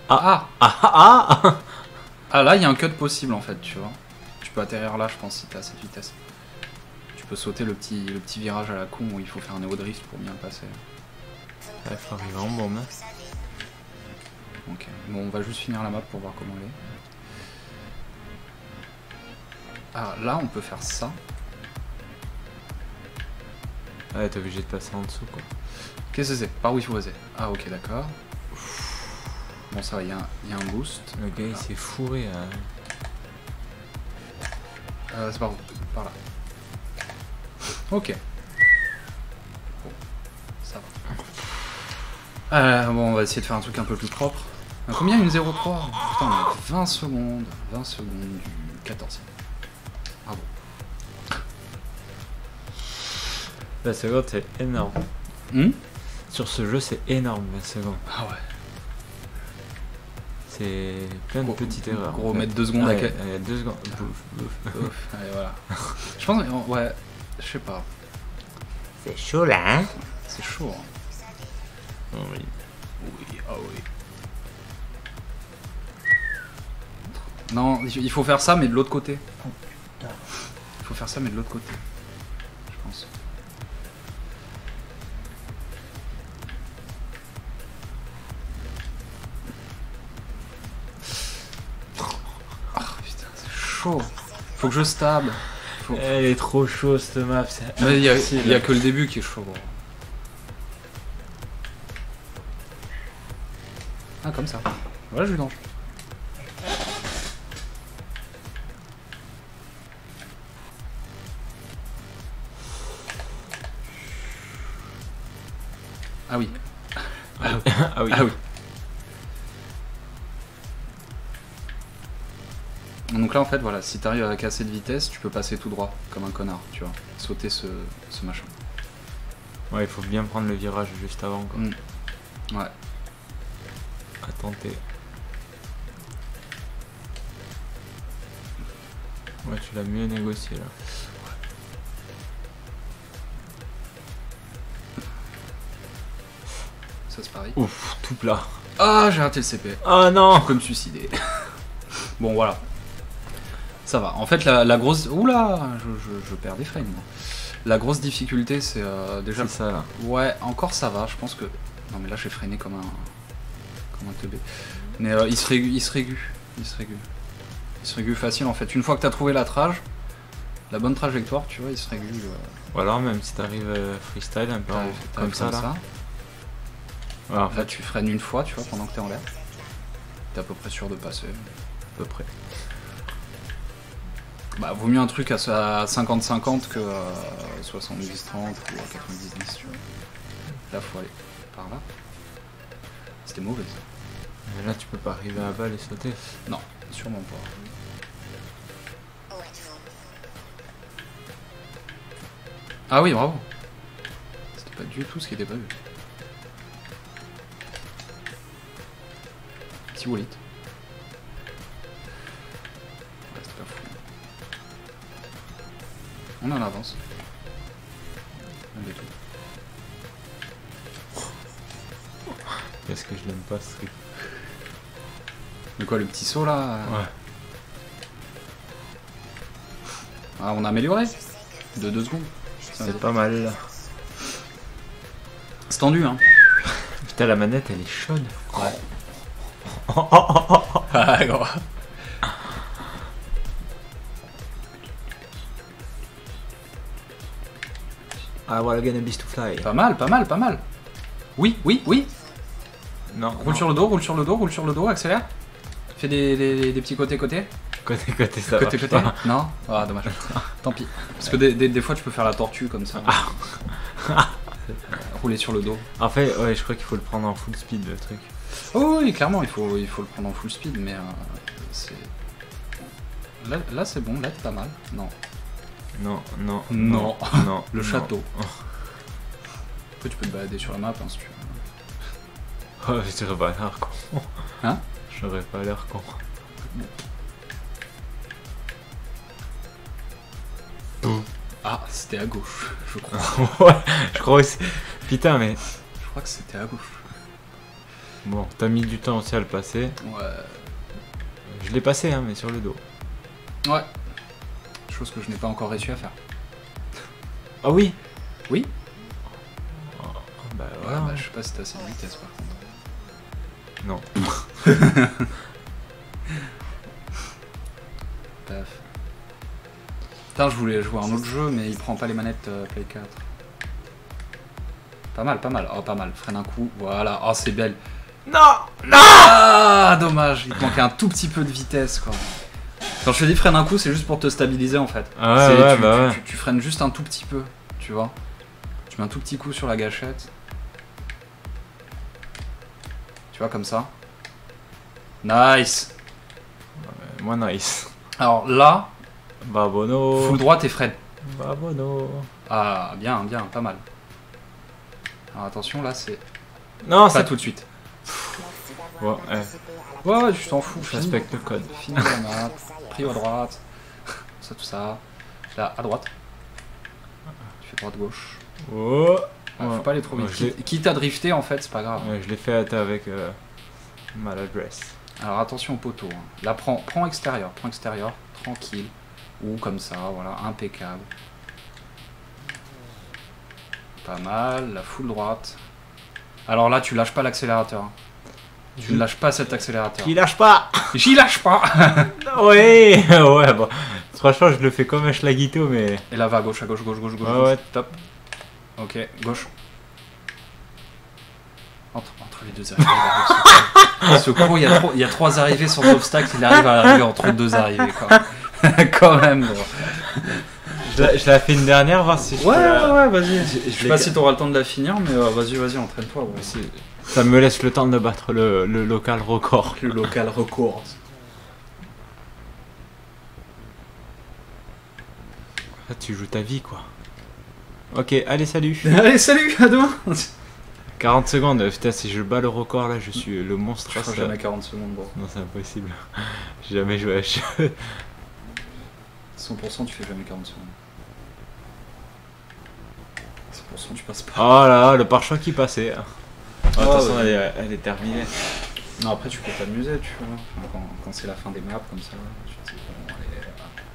Ah là, il y a un cut possible en fait, tu vois. Tu peux atterrir là, je pense, si t'es à cette vitesse. Tu peux sauter le petit virage à la con où il faut faire un néo-drift pour bien passer. il faut arriver en bombe. Ok, bon, on va juste finir la map pour voir comment elle est. Ah, là, on peut faire ça. Ouais, t'es obligé de passer en dessous quoi. Qu'est-ce que c'est? Par où il faut passer? Ah, ok, d'accord. Bon, ça va, il y a un boost. Le gars il s'est fourré. Hein. C'est par où? Par là. Ok. Bon, ça va. Bon, on va essayer de faire un truc un peu plus propre. Combien une 0.3? Putain, on a 20 secondes. 20 secondes du 14e. Bravo. La seconde c'est énorme. Sur ce jeu c'est énorme 20 secondes. Ah ouais. C'est plein de petites erreurs. Gros, en fait. mettre 2 secondes à 2 secondes. Ouf. Allez, voilà. Je pense, ouais, je sais pas. C'est chaud là, hein? C'est chaud. Hein. Oh, oui. Oui, ah oui. Non, il faut faire ça, mais de l'autre côté. Il faut faire ça, mais de l'autre côté. Je pense. Ah putain, c'est chaud. Faut que je stab. Elle est trop chaude cette map. Il y a que le début qui est chaud. Gros. Ah, comme ça. Voilà, je lui lance. Ah oui. Ah oui. Ah oui. Donc là en fait voilà, si t'arrives à casser de vitesse, tu peux passer tout droit, comme un connard, tu vois. Sauter ce machin. Ouais, il faut bien prendre le virage juste avant quoi. Ouais. À tenter. Ouais, tu l'as mieux négocié là. Ça c'est pareil. Ouf, tout plat. Ah, j'ai raté le CP. Oh non. Comme suicidé. Bon voilà. Ça va. En fait la grosse... Oula, je perds des frames moi. La grosse difficulté c'est déjà... C'est ça là. Ouais, encore ça va, je pense que... Non mais là j'ai freiné comme un teubé. Mais il se régu facile en fait. Une fois que t'as trouvé la la bonne trajectoire, tu vois, il se régu. Ou alors même si t'arrives freestyle un peu comme ça là. Ouais, en fait tu freines une fois, tu vois, pendant que t'es en l'air. T'es à peu près sûr de passer. À peu près. Bah, vaut mieux un truc à 50-50 que 70-30 ou à 90-10, tu vois. Là, faut aller par là. C'était mauvais, ça. Mais là, tu peux pas arriver à la balle et sauter. Non, sûrement pas. Ah oui, bravo. C'était pas du tout ce qui était prévu. Petit wallet. Ouais, c'était pas fou. On est en avance. On est tout. Qu'est-ce que je l'aime pas ce truc. De quoi, le petit saut là? Ouais. Ah, on a amélioré de 2 secondes. C'est pas mal là. C'est tendu, hein. Putain, la manette elle est chaude. Ouais. Ah, gros. I wanna get a beast to fly. Pas mal, pas mal, pas mal. Oui, oui, oui. Non, Roule sur le dos, roule sur le dos, roule sur le dos, accélère. Fais des petits côté-côté. Côté, ça Côté, marche côté. pas. Non. Ah, dommage. Tant pis. Parce que des fois, tu peux faire la tortue comme ça. Rouler sur le dos. En fait, ouais, je crois qu'il faut le prendre en full speed le truc. Oh oui, clairement, il faut le prendre en full speed, mais c'est... Là c'est bon, là t'es pas mal. Non. Non, non, Non. non. Le non. château. Après, tu peux te balader sur la map, hein, si tu veux. Oh, j'aurais pas l'air con. Hein? J'aurais pas l'air con. Ah, c'était à gauche, je crois. Ouais, je crois aussi. Putain, mais... Je crois que c'était à gauche. Bon, t'as mis du temps aussi à le passer. Ouais. Je l'ai passé, hein, mais sur le dos. Ouais. Chose que je n'ai pas encore réussi à faire. Ah oui. Oui. Oh, bah Ouais, voilà. bah, je sais pas si t'as assez de vitesse par contre. Non. Paf. Putain, je voulais jouer à un autre jeu, mais il prend pas les manettes Play 4. Pas mal, pas mal. Oh, pas mal. Freine un coup. Voilà. Oh, c'est belle. Non. Ah, dommage. Il te manquait un tout petit peu de vitesse, quoi. Quand je te dis freine un coup, c'est juste pour te stabiliser, en fait. Ah ouais, C'est- ouais, tu, bah tu- ouais. tu freines juste un tout petit peu, tu vois. Tu mets un tout petit coup sur la gâchette. Tu vois, comme ça. Nice. Moi, nice. Alors là, Babono. full droite et freine. Babono. Ah, bien, bien, pas mal. Alors attention, là, c'est Non, pas c'est tout de suite. Bon, Ouais, ouais, tu t'en fous. je respecte le code. Finis la map, prio à droite, ça, tout ça. Là, à droite. Tu fais droite-gauche. Oh. Faut pas aller trop vite. Ouais, je l'ai- Quitte à drifter, en fait, c'est pas grave. Ouais, je l'ai fait avec maladresse. Alors attention au poteau. Hein. Là, prends extérieur, tranquille. Ou comme ça, voilà, impeccable. Pas mal, la full droite. Alors là, tu lâches pas l'accélérateur. Hein. Tu ne lâches pas cet accélérateur. Qui lâche pas. J'y lâche pas. Ouais, ouais, bon. Franchement, je le fais comme un schlaguito, mais... Et là, va à gauche, à gauche, gauche, gauche, gauche. Ouais, gauche. ouais. Top. Ok, gauche. Entre les deux arrivées. il arrive, ce con, il y a 3 arrivées sur l'obstacle, il arrive à arriver entre 2 arrivées, quoi. Quand même, gros. Je l'ai fait une dernière, voir si je Ouais, peux la- ouais, vas-y. Je sais l'ai pas ca- si t'auras le temps de la finir, mais vas-y, entraîne-toi. Ouais. Ça me laisse le temps de battre le local record. Le local record. Là, tu joues ta vie, quoi. Ok, allez, salut. Allez, salut, à demain. 40 secondes, putain, si je bats le record, là, je suis le monstre. Je ferai jamais 40 secondes, bro. Non, c'est impossible. J'ai jamais joué à ce jeu. 100% tu fais jamais 40 secondes. 100% tu passes pas. Oh là là, le pare-choix qui passait. Oh, de toute façon, ouais. elle est terminée. Non, après tu peux t'amuser, tu vois. Enfin, quand c'est la fin des maps comme ça, tu te dis bon, allez,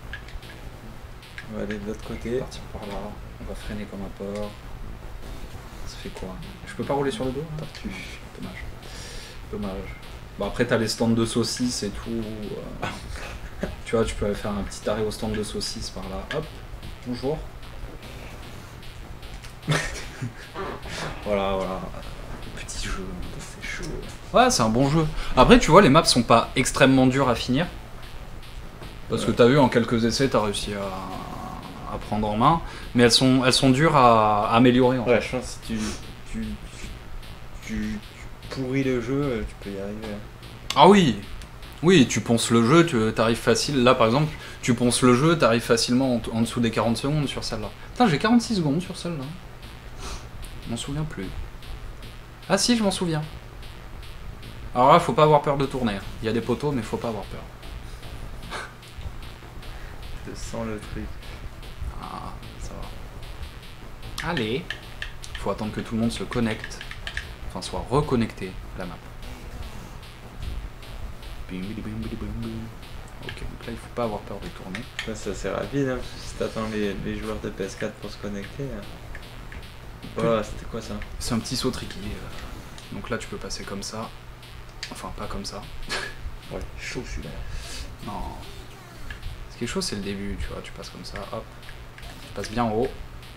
On va aller de l'autre on côté. va partir par là, on va freiner comme un porc. Ça fait quoi? Je peux pas rouler sur le dos? Tortue. Dommage. Dommage. Bon, après t'as les stands de saucisses et tout. Tu vois, tu peux aller faire un petit arrêt au stand de saucisses par là. Hop, bonjour. Voilà, voilà. Petit jeu, c'est chaud. Ouais, c'est un bon jeu. Après, tu vois, les maps sont pas extrêmement dures à finir. Parce que t'as vu, en quelques essais, t'as réussi à prendre en main. Mais elles sont dures à améliorer, en fait. Ouais, je pense que si tu pourris le jeu, tu peux y arriver. Ah oui. Oui, tu ponces le jeu, t'arrives facile. Là, par exemple, tu ponces le jeu, t'arrives facilement en dessous des 40 secondes sur celle-là. Putain, j'ai 46 secondes sur celle-là. Je m'en souviens plus. Ah si, je m'en souviens. Alors là, faut pas avoir peur de tourner. Il y a des poteaux, mais faut pas avoir peur. Je sens le truc. Ah, ça va. Allez. Faut attendre que tout le monde se connecte. Enfin, soit reconnecté à la map. Ok, donc là, il faut pas avoir peur de tourner. Ouais, c'est assez rapide, hein, parce que si t'attends les joueurs de PS4 pour se connecter. Oh, c'était quoi ça? C'est un petit saut tricky. Donc là, tu peux passer comme ça. Enfin, pas comme ça. Ouais, chaud celui-là. Non. Ce qui est chaud, c'est le début, tu vois. Tu passes comme ça, hop. Tu passes bien en haut.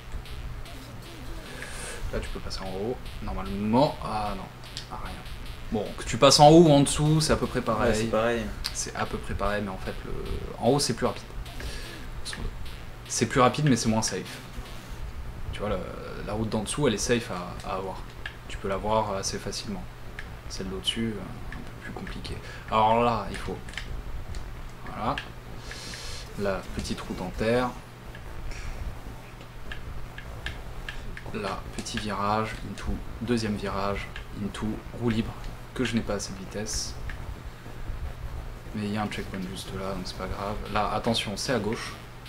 Là, tu peux passer en haut. Normalement. Ah non. Ah, rien. Bon, que tu passes en haut ou en dessous, c'est à peu près pareil. Ouais, c'est pareil. C'est à peu près pareil, mais en fait, en haut, c'est plus rapide. C'est plus rapide, mais c'est moins safe. Tu vois, la route d'en dessous, elle est safe à avoir. Tu peux l'avoir assez facilement. Celle d'au-dessus, un peu plus compliquée. Alors là, il faut... Voilà. La petite route en terre. Là, petit virage, into, deuxième virage, into, roue libre, que je n'ai pas assez de vitesse. Mais il y a un checkpoint juste là, donc c'est pas grave. Là, attention, c'est à gauche.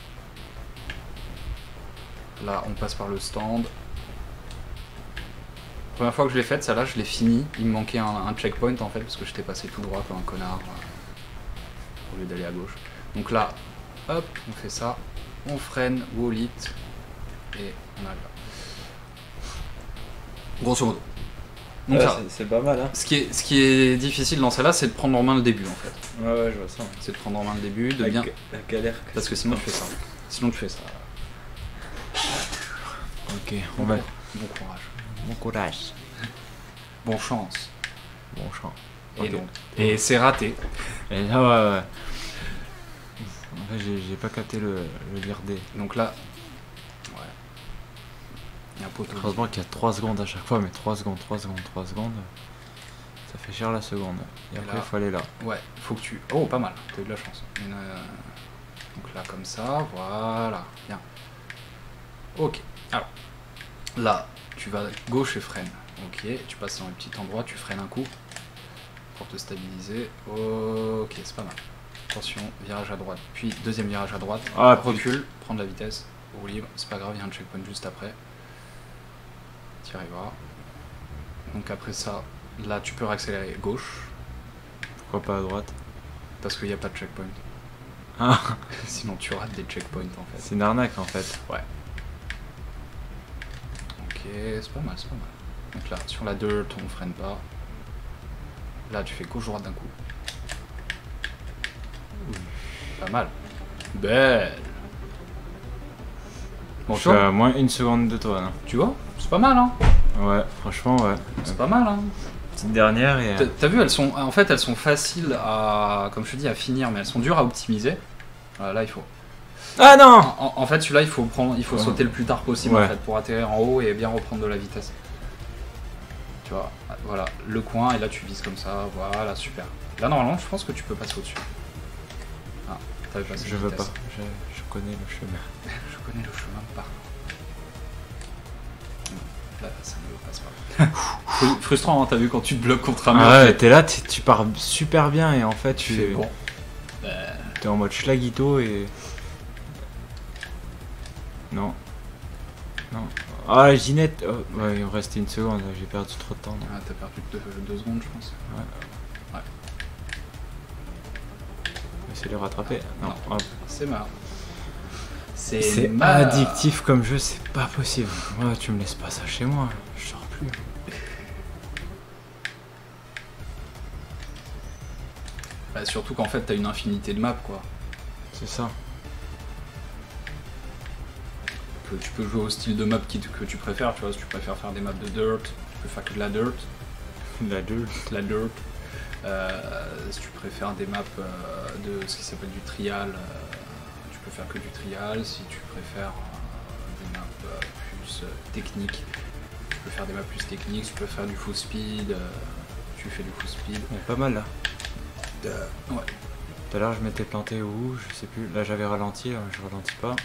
Là, on passe par le stand. Première fois que je l'ai faite, celle-là, je l'ai finie. Il me manquait un checkpoint en fait, parce que j'étais passé tout droit comme un connard. Au lieu d'aller à gauche. Donc là, hop, on fait ça. On freine, wall it. Et on arrive là. Grosso modo. Donc Ouais, là, c'est pas mal, hein. ce qui est difficile dans celle-là, c'est de prendre en main le début en fait. Ouais, je vois ça. C'est de prendre en main le début, de La bien. la galère. Parce que sinon tu fais ça. Sinon tu fais ça. Ok, on va. Bon courage. Bon courage. Bon chance. Bon chant. Et Ok. non. Et c'est raté. Et là, ouais. En fait, j'ai pas capté le LRD. Donc là. Ouais. Il y a un poteau. Heureusement qu'il y a 3 secondes à chaque fois, mais 3 secondes. Ça fait cher la seconde. Et après, là. il faut aller là. Ouais, faut que tu. Oh, pas mal, t'as eu de la chance. Donc là, comme ça, voilà. Bien. Ok. Alors, là, tu vas gauche et freine. Ok, tu passes dans le petit endroit, tu freines un coup pour te stabiliser. Ok, c'est pas mal. Attention, virage à droite, puis deuxième virage à droite. Ah, recule, prendre la vitesse, roue libre, c'est pas grave, il y a un checkpoint juste après. Tu y arriveras. Donc après ça, là tu peux réaccélérer gauche, Pourquoi pas à droite? parce qu'il n'y a pas de checkpoint. Ah, Sinon tu rates des checkpoints en fait. c'est une arnaque en fait. Ouais. Ok, c'est pas mal, c'est pas mal. Donc là, sur la dirt, on freine pas. Là, tu fais gauche-droite d'un coup. Pas mal. Belle. Bon, Je tu suis vois, à moins 1 seconde de toi, là. tu vois, c'est pas mal, hein. Ouais, franchement, ouais. C'est pas mal, hein. Petite dernière et. T'as vu, elles sont faciles à, comme je te dis, à finir, mais elles sont dures à optimiser. Voilà, là, il faut. Ah non! En fait, celui-là, il faut Ouais. sauter le plus tard possible Ouais. en fait, pour atterrir en haut et bien reprendre de la vitesse. Tu vois, voilà, le coin, et là tu vises comme ça, voilà, super. Là, normalement, je pense que tu peux passer au-dessus. Ah, t'avais passé Je la veux vitesse. pas, je connais le chemin. Je connais le chemin par contre. Là, ça ne passe pas. Frustrant, hein, t'as vu quand tu te bloques contre un mur. Ah ouais, t'es là, tu pars super bien et en fait, tu fais bon. T'es en mode schlagito et. Non. Non. Ah, la Ginette! Oh, ouais, il me restait 1 seconde, là, j'ai perdu trop de temps. non. Ah, t'as perdu 2 secondes, je pense. Ouais. Ouais. Essayer de le rattraper. Non. Non. Hop. C'est marrant. C'est marrant. addictif comme jeu, c'est pas possible. Ouais, tu me laisses pas ça chez moi, je sors plus. Bah, surtout qu'en fait, t'as une infinité de maps, quoi. C'est ça. Que tu peux jouer au style de map que tu préfères, tu vois, si tu préfères faire des maps de dirt, tu peux faire que de la dirt. La deux. La dirt. Si tu préfères des maps de ce qui s'appelle du trial, tu peux faire que du trial. Si tu préfères des maps plus techniques, tu peux faire des maps plus techniques. Tu peux faire du full speed, tu fais du full speed. Il y a pas mal là. Ouais. Tout à l'heure je m'étais planté où, je sais plus. Là j'avais ralenti, là, je ralentis pas.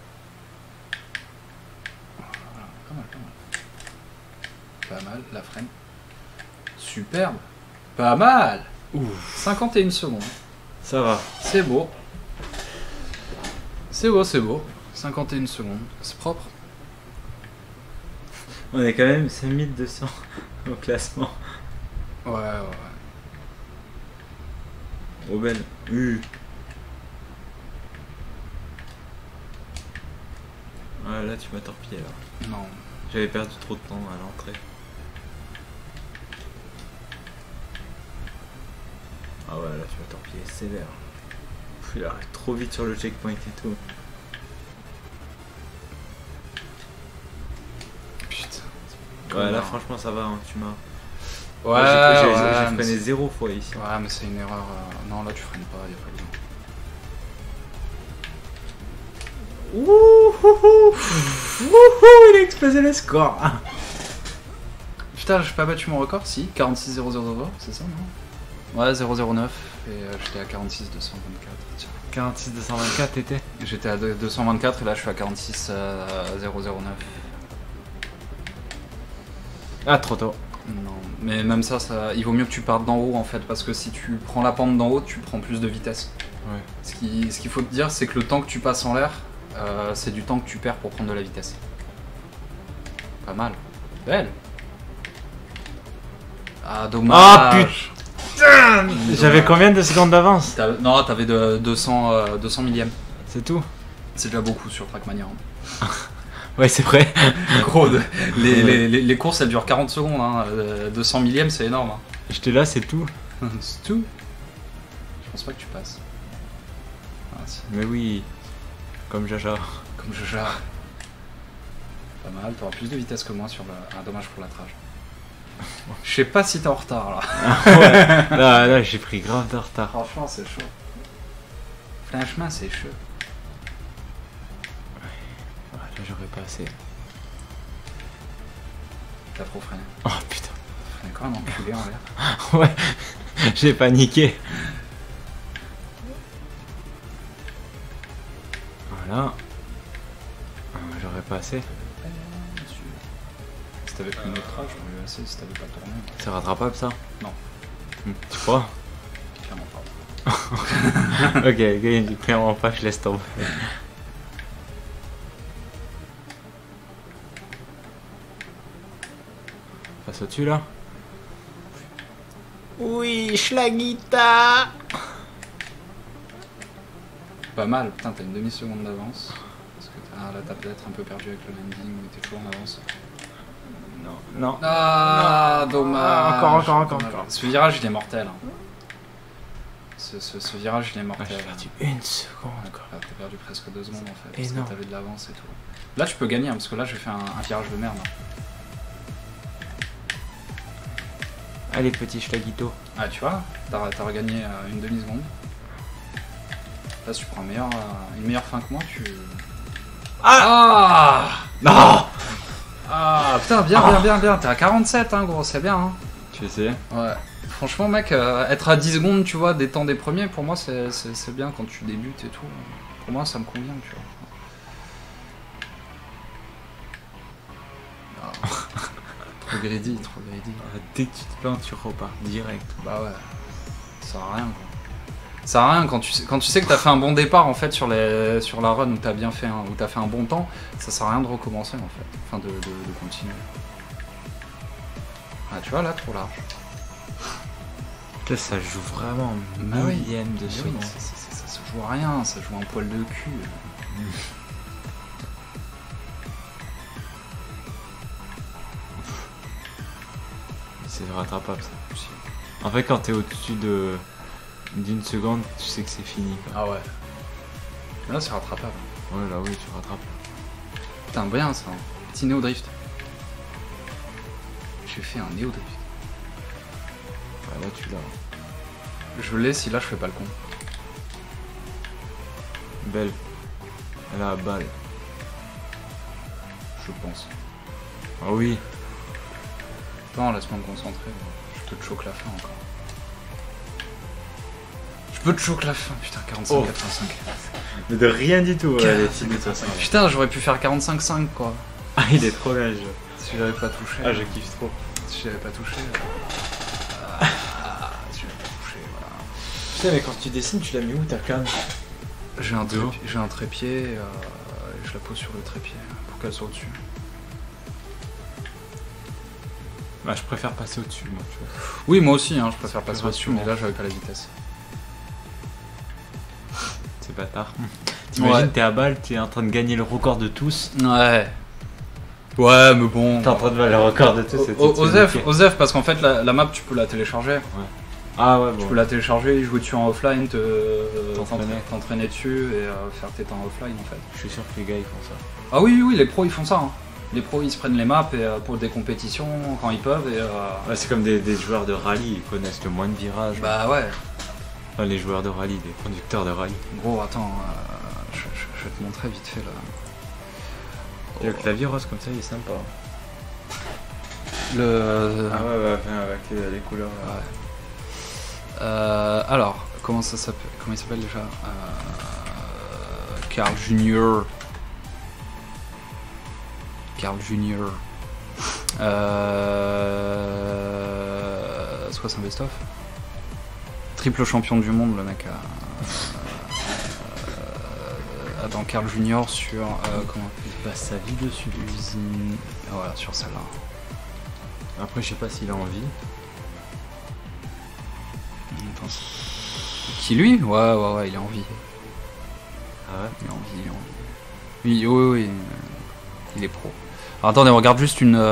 Voilà, pas mal, pas mal. Pas mal, la freine. Superbe. Pas mal. Ouf. 51 secondes. Ça va. C'est beau. C'est beau, c'est beau. 51 secondes. C'est propre. On est quand même 5200 au classement. Ouais, ouais, ouais. Oh belle. Ah là tu m'as torpillé là. Non. J'avais perdu trop de temps à l'entrée. Ah ouais là tu m'as torpillé sévère. Il arrive trop vite sur le checkpoint et tout. Putain. Ouais là franchement ça va, hein, tu m'as... Ouais, j'ai freiné 0 fois ici. Ouais, mais c'est une erreur. Non, là tu freines pas, y'a pas besoin. Wouhou, il a explosé le score. Putain, j'ai pas battu mon record, si 46 000, c'est ça, non? Ouais, 009 et j'étais à 46 224. Tiens. 46 224 t'étais? J'étais à 224 et là je suis à 46 009. Ah trop tôt. Non, mais même ça, il vaut mieux que tu partes d'en haut en fait, parce que si tu prends la pente d'en haut, tu prends plus de vitesse. Ouais. Ce qu'il faut te dire, c'est que le temps que tu passes en l'air, c'est du temps que tu perds pour prendre de la vitesse. Pas mal. Belle. Ah, dommage. Ah putain. J'avais combien de secondes d'avance? Non, t'avais de 200 millièmes. C'est tout? C'est déjà beaucoup sur Trackmania. Ouais, c'est vrai. Gros, les courses elles durent 40 secondes. Hein. 200 millièmes, c'est énorme. Hein. J'étais là, c'est tout. C'est tout. Je pense pas que tu passes. Ah, si. Mais oui, comme Jaja. Comme Jaja. Pas mal, t'auras plus de vitesse que moi sur le... Ah, dommage pour l'attrage. Je sais pas si t'es en retard là. Ouais. Là j'ai pris grave de retard. Franchement, c'est chaud. Franchement, c'est chaud. Ouais, là j'aurais pas assez. T'as trop freiné. Oh putain. T'as freiné quand même enculé en l'air. Ouais, j'ai paniqué. Voilà. J'aurais pas assez. Si t'avais pris une autre trage, j'aurais eu assez si t'avais pas tourné. C'est rattrapable ça? Non. Tu crois? Clairement pas. Ok, clairement pas, je laisse tomber. Passe au-dessus là? Oui, Schlagita! Pas mal, putain, t'as une demi-seconde d'avance. Parce que là, t'as peut-être un peu perdu avec le landing, mais t'es toujours en avance. Non. Ah, Non. dommage. Encore. Ce virage, il est mortel. Hein. Ce virage, il est mortel. J'ai perdu une seconde quoi. T'as perdu presque 2 secondes en fait. Parce Énorme. que t'avais de l'avance et tout. Là, tu peux gagner, hein, parce que là, j'ai fait un virage de merde. Hein. Allez, petit Schlagito. Ah, tu vois, t'as regagné une demi-seconde. Là, si tu prends une meilleure fin que moi, tu... Ah, Non! Ah, putain, bien. T'es à 47, hein, gros, c'est bien. Hein. Tu sais? Ouais. Franchement, mec, être à 10 secondes, tu vois, des temps des premiers, pour moi, c'est bien quand tu débutes et tout. Pour moi, ça me convient, tu vois. Ah. Trop greedy. Dès que tu te plantes, tu repars direct. Bah ouais. Ça sert à rien, quoi. Ça sert à rien quand tu sais que t'as fait un bon départ en fait sur la run où t'as bien fait où t'as fait un bon temps, ça sert à rien de recommencer en fait, enfin de continuer. Ah tu vois là trop large. Là ça joue vraiment Bah oui. millième de Oui, seconde. ça se joue à rien, ça joue un poil de cul. C'est rattrapable ça. En fait quand t'es au-dessus d'une seconde, tu sais que c'est fini quoi. Ah ouais. Là c'est rattrapable. Ouais là oui tu rattrapes. Putain bien ça. Petit néo drift. j'ai fait un néo drift. Ah, là, tu l'as. Je l'ai si là je fais pas le con. Belle. Elle a la balle. Je pense. Ah oui. Non, laisse-moi me concentrer. Je te choque la fin encore. Je peux te choquer la fin, putain, 45-85. Mais de rien du tout, elle est finie de toute façon. Putain, j'aurais pu faire 45-5 quoi. Ah, il est trop bien le jeu. Si j'avais pas touché. Ah, je kiffe trop. Si j'avais pas touché. Si j'avais pas touché, voilà. Putain, mais quand tu dessines, tu l'as mis où ta canne? J'ai un trépied, et je la pose sur le trépied pour qu'elle soit au-dessus. Bah, je préfère passer au-dessus, moi, tu vois. Oui, moi aussi, hein, je préfère passer plus au-dessus, mais là j'avais pas la vitesse. C'est bâtard. T'imagines, t'es à balle, t'es en train de gagner le record de tous. Ouais. Ouais, mais bon. T'es en train de battre le record de tous. Osef, parce qu'en fait, la map, tu peux la télécharger. Ah ouais, bon. Tu peux la télécharger, jouer dessus en offline, T'entraîner. t'entraîner dessus et faire tes temps offline en fait. Je suis sûr que les gars ils font ça. Ah oui, oui, les pros ils font ça. Hein. Les pros ils se prennent les maps et, pour des compétitions quand ils peuvent. Et, Ouais, c'est comme des joueurs de rallye, ils connaissent le moins de virages. Bah ouais. Enfin, les joueurs de rallye, les conducteurs de rallye. Gros, attends, je vais te montrer vite fait là. Et le clavier rose comme ça, il est sympa. Le. Ah ouais, bah, avec les couleurs. Ouais. Alors, comment ça s'appelle? Comment il s'appelle déjà? Carl Junior. Carl Junior. C'est quoi, c'est un best-of? Triple champion du monde, le mec a. Attends, Carl Junior sur. Comment? Il passe sa vie dessus. Usine. Voilà, sur celle-là. Après, je sais pas s'il a envie. Attends. Qui lui? Ouais, il a envie. Ah ouais? Il a envie. Oui, oui, il est pro. Alors attendez, on regarde juste une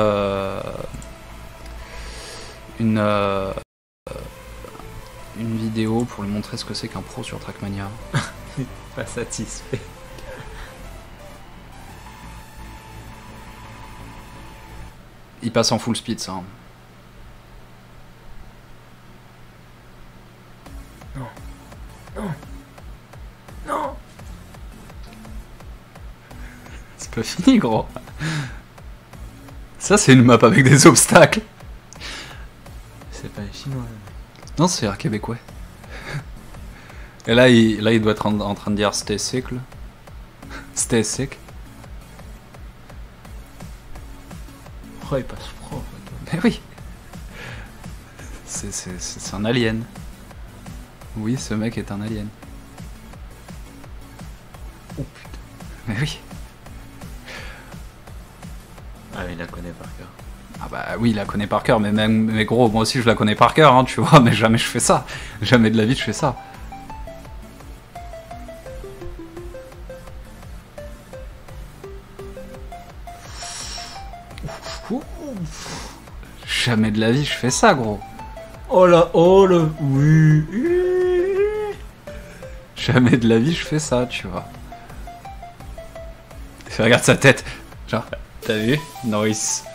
vidéo pour lui montrer ce que c'est qu'un pro sur Trackmania. Pas satisfait. Il passe en full speed, ça. Hein. Non. C'est pas fini, gros. Ça, c'est une map avec des obstacles. C'est pas les chinois. Non, c'est un québécois. Et là, il doit être en train de dire stay sick. Là. Stay sick. Oh, il passe pro. Mais oui. C'est un alien. Oui, ce mec est un alien. Oh putain. Mais oui. Ah, il la connaît par cœur. Ah bah oui, il la connaît par cœur, mais gros, moi aussi je la connais par cœur, hein, tu vois, mais jamais je fais ça. Jamais de la vie je fais ça. Jamais de la vie je fais ça, gros. Oh là, oh le... Oui. Jamais de la vie je fais ça, tu vois. Regarde sa tête. Genre, t'as vu? Nice.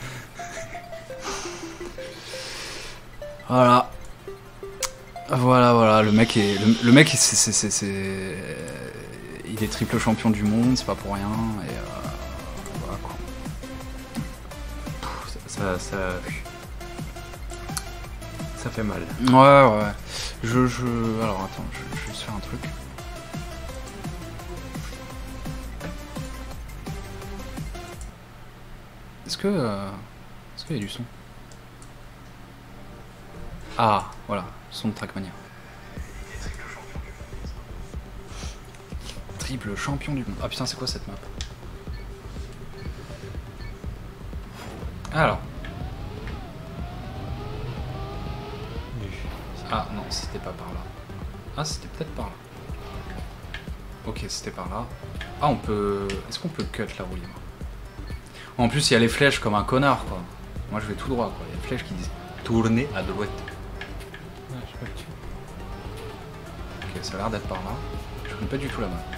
Voilà. Voilà, le mec est... Le mec, il est triple champion du monde, c'est pas pour rien, et voilà quoi. Ça fait mal. Ouais. Alors attends, je vais juste faire un truc. Est-ce qu'il y a du son? Ah, voilà, son de Trackmania. Triple champion du monde. Ah putain, c'est quoi cette map? Alors. Ah non, c'était pas par là. Ah, c'était peut-être par là. Ok, c'était par là. Ah, on peut... Est-ce qu'on peut cut la roue libre? En plus, il y a les flèches comme un connard, quoi. Moi, je vais tout droit, quoi. Il y a les flèches qui disent tourner à droite. Ouais, je sais pas que tu... Ok, ça a l'air d'être par là. Je connais pas du tout la map.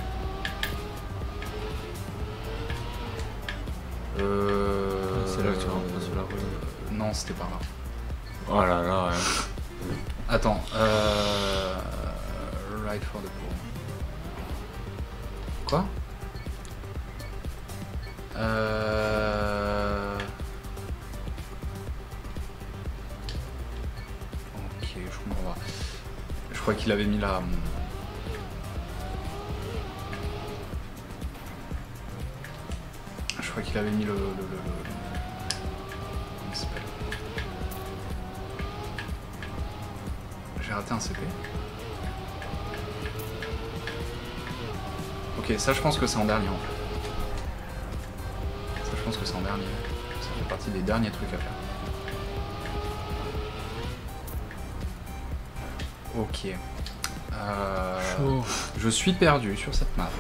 C'est là que tu rentres sur la roue. Non, c'était par là. Oh là là, ouais. Attends, Right for the pool. Quoi? Ok, je comprends pas. Je crois qu'il avait mis la... Je crois qu'il avait mis le... Comment il s'appelle? J'ai raté un CP. Ok, ça je pense que c'est en dernier en fait. Ça je pense que c'est en dernier. Ça fait partie des derniers trucs à faire. Ok. Chaud. Je suis perdu sur cette map.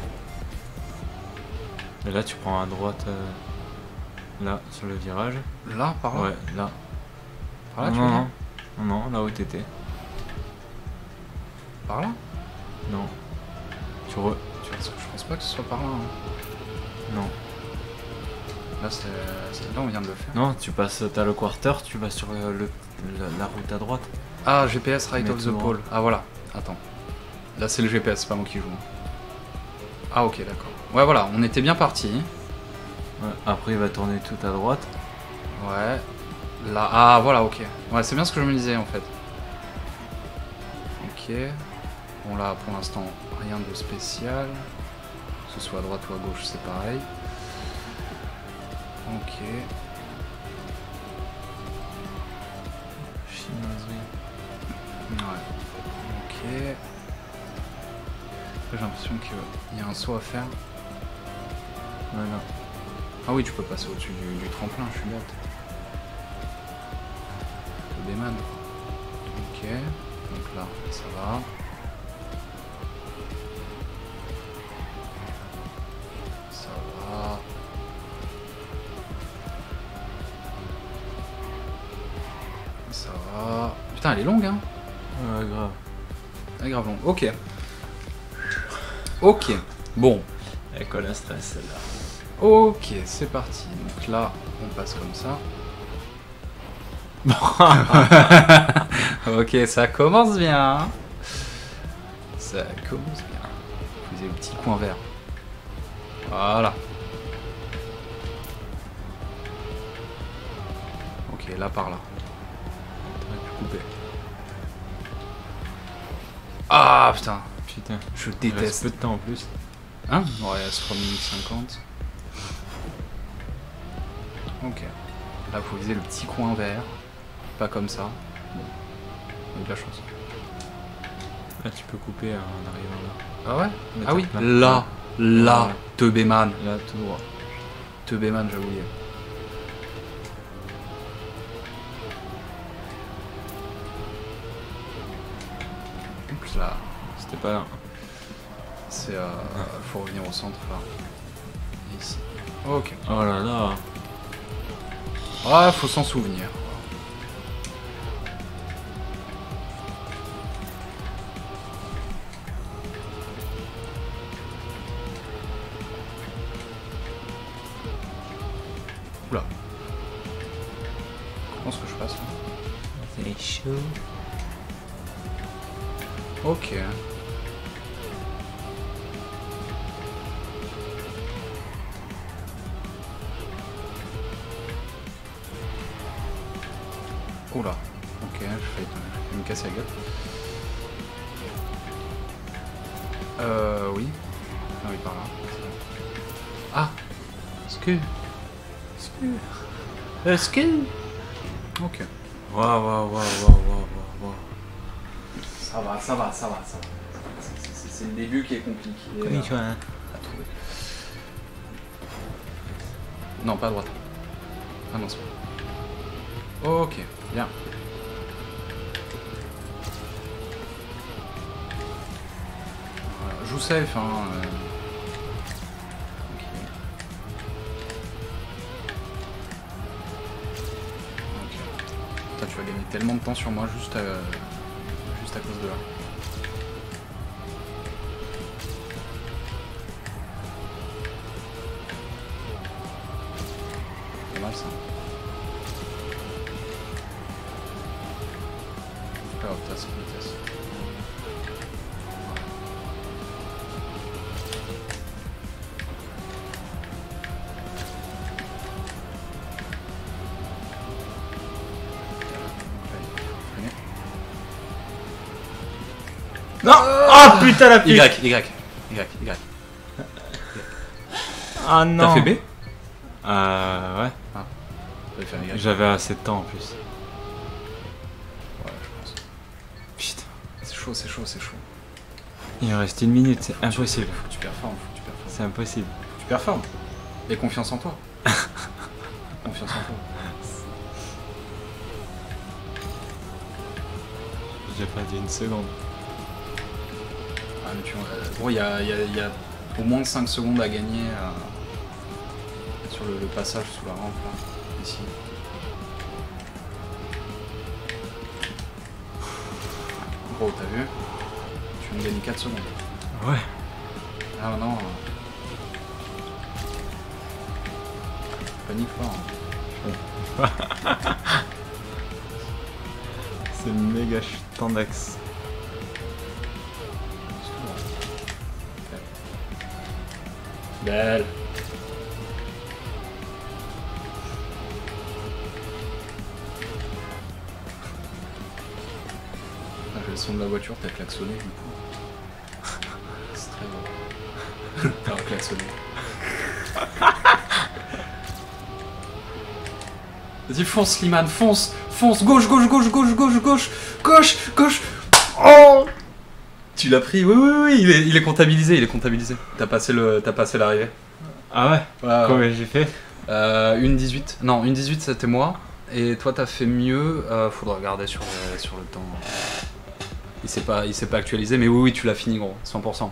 Et là, tu prends à droite, là, sur le virage. Là, par là? Ouais, là. Par là, non, tu veux non, dire? non, là où t'étais. Par là? Non. Je pense pas que ce soit par là. Hein. Non. Là, c'est là on vient de le faire. Non, tu passes, t'as le quarter, tu vas sur la route à droite. Ah, GPS right Mais of the tout droit. pole. Ah voilà, attends. Là c'est le GPS, c'est pas moi qui joue. Ah ok, d'accord. Ouais voilà, on était bien parti. Ouais, après, il va tourner tout à droite. Ouais. Là, ah voilà, ok. Ouais, c'est bien ce que je me disais en fait. Ok. Bon là, pour l'instant, rien de spécial. Que ce soit à droite ou à gauche, c'est pareil. Ok. Chinoiserie. Ouais. Ok. J'ai l'impression qu'il y a un saut à faire. Voilà. Ah oui, tu peux passer au-dessus du tremplin, je suis bête. Le Bayman. Ok. Donc là, ça va. Ça va. Ça va. Putain, elle est longue, hein. Ouais, grave. Elle est grave longue. Ok. Ok. Bon. Elle colle à stress, celle-là. Ok, c'est parti. Donc là, on passe comme ça. Ok, ça commence bien. Ça commence bien. Vous avez le petit coin vert. Voilà. Ok, là par là. T'aurais pu couper. Ah putain, Putain. je Il reste déteste. peu de temps en plus. Hein? Ouais, c'est 3 minutes 50. Ok. Là, faut viser le petit coin vert. Pas comme ça. Bon. On a eu de la chance. Là, tu peux couper en arrivant là. Ah ouais? Mais Ah oui. t'as Là. Là. Ouais. Teubéman. Là, tout droit. Teubéman, j'ai oublié. Oups là. C'était pas là. C'est. Faut revenir au centre là. Et ici. Ok. Oh là là. Ah, faut s'en souvenir. Oula. Comment est-ce que je passe là? C'est chaud. Ok. Oula. Ok, j'ai failli me casser la gueule. Oui. Ah oui, par là. Ah. Est-ce que... Ok. Waouh, waouh, waouh, waouh, waouh, waouh. Ça va. C'est le début qui est compliqué. Konnichiwa. À trouver. Non, pas à droite. Ah non, c'est pas. Ok, bien. Voilà, joue safe, hein. Ok. Ok. Putain, tu vas gagner tellement de temps sur moi juste à cause de là. Pas mal ça. grave, t'as 100 vitesse. Non. Oh putain la pute. Y. Ah non. T'as fait B? Ouais. J'avais fait un Y. J'avais assez de temps en plus. Ouais, je pense. Putain. C'est chaud. Il me reste 1 minute, c'est impossible. Faut que tu performes. C'est impossible. Tu performes. Et confiance en toi. Confiance en toi. J'ai pas dit 1 seconde. Ah, mais tu vois, gros, il y a au moins 5 secondes à gagner sur le passage sous la rampe, là, ici. Gros, t'as vu? Tu viens de gagner 4 secondes. Ouais. Ah non. Panique pas. Hein. C'est méga tendax. Belle. Ah, j'ai le son de la voiture, t'as klaxonné du coup. C'est très bon. T'as klaxonné. Vas-y, fonce Slimane, fonce, gauche. Oh! Tu l'as pris, oui, il est comptabilisé, T'as passé l'arrivée. Ah ouais. Ouais. Combien j'ai fait? Une 18. Non, une 18 c'était moi. Et toi t'as fait mieux. Faudra regarder sur le temps. Il s'est pas actualisé, mais oui, tu l'as fini gros. 100%.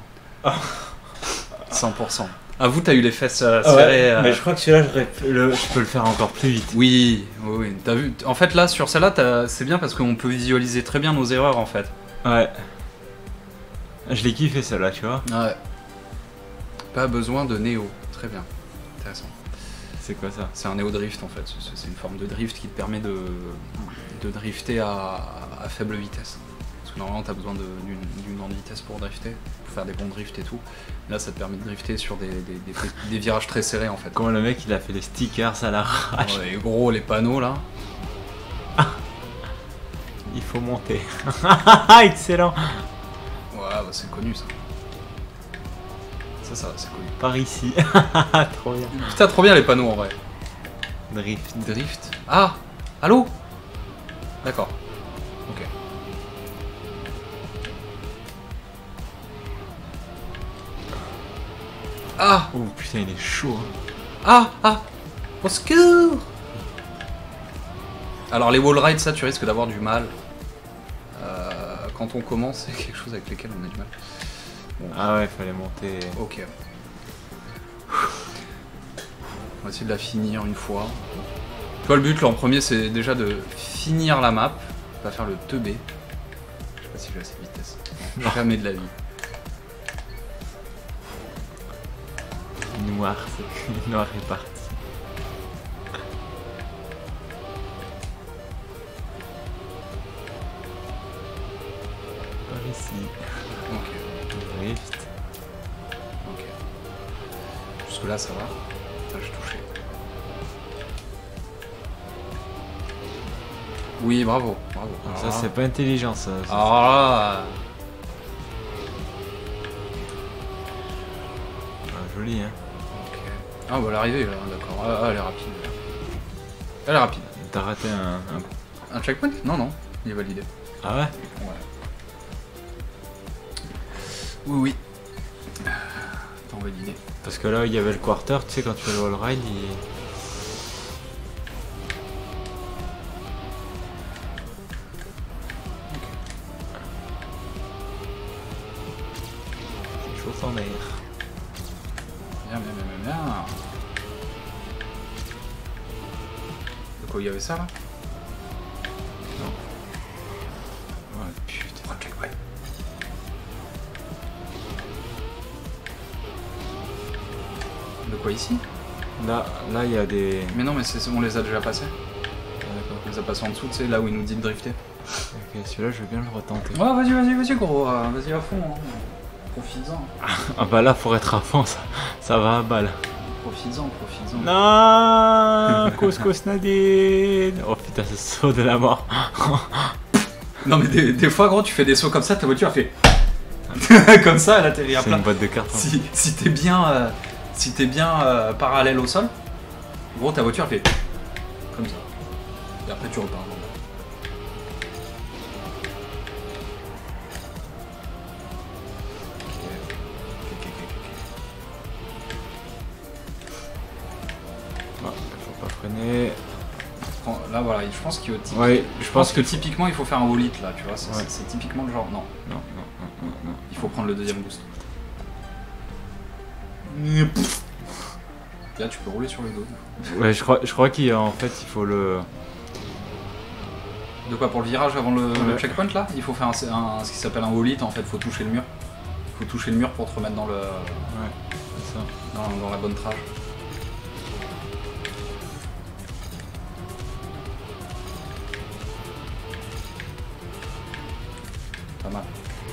100%. Ah vous t'as eu les fesses serrées. Mais je crois que celui-là je peux le faire encore plus vite. Oui. T'as vu. En fait là sur celle-là c'est bien parce qu'on peut visualiser très bien nos erreurs en fait. Ouais. Je l'ai kiffé celle-là, tu vois. Ouais. Pas besoin de néo. Très bien. Intéressant. C'est quoi ça? C'est un néo drift en fait. C'est une forme de drift qui te permet de drifter à faible vitesse. Parce que normalement t'as besoin d'une grande vitesse pour drifter, pour faire des bons drifts et tout. Là ça te permet de drifter sur des virages très serrés en fait. Comment le mec il a fait les stickers à l'arrache. Ouais, gros les panneaux là. Il faut monter. Excellent. Ouais bah c'est connu ça. Ça c'est connu. Par ici. Trop bien. Putain trop bien les panneaux en vrai. Drift. Ah. Allô. D'accord. Ok. Ah. Oh putain il est chaud. Hein. Ah. Au secours. Alors les wall rides ça tu risques d'avoir du mal. Quand on commence c'est quelque chose avec lequel on a du mal. Bon. Ah ouais fallait monter. Ok. On va essayer de la finir une fois. Tu vois le but là en premier c'est déjà de finir la map. Pas faire le 2B. Je sais pas si j'ai assez de vitesse. Non, jamais de la vie. Noir, c'est noir est parti. Par ici. Ok. Drift. Ok. Jusque là ça va. Là j'ai touché. Oui bravo. Ça c'est pas intelligent ça. Ah. Joli hein. Ok. Ah bah l'arrivée là, d'accord. Ah, elle est rapide. Elle est rapide. T'as raté Un checkpoint? Non, il est validé. Ah ouais? Ouais. Oui. T'as validé. Parce que là il y avait le quarter, tu sais quand tu fais le wall ride c'est chaud sans air. Bien. De quoi il y avait ça là? Non. Ouais putain. Checkpoint. De quoi ici? Là il y a des. Mais non mais on les a déjà passés. Ah, d'accord. les a passés en dessous, tu sais, là où il nous dit de drifter. Ok, celui-là, je vais bien le retenter. Ouais, vas-y, gros, vas-y à fond. Hein. Profites-en. Ah bah là, pour être à fond, ça va à balle. Profites-en. Non, Couscous Nadine. Oh putain, ce saut de la mort. Non, mais des fois, gros, tu fais des sauts comme ça, ta voiture elle fait. Comme ça, elle atterrit à C'est plat. une boîte de carton. Si t'es bien, parallèle au sol, gros, ta voiture elle fait. Comme ça. Et après, tu repars. Faut pas freiner. Là, voilà, je pense qu'il Ouais, je pense que typiquement, il faut faire un wall-it là, tu vois. C'est typiquement le genre. Non, Non. il faut prendre le deuxième boost. Là, tu peux rouler sur le dos. Ouais, je crois qu'en fait, il faut le. De quoi, pour le virage avant le Ouais. checkpoint là? Il faut faire ce qui s'appelle un wall-it en fait, faut toucher le mur. Faut toucher le mur pour te remettre dans le. Ouais, c'est ça. Dans la bonne trage. Pas mal.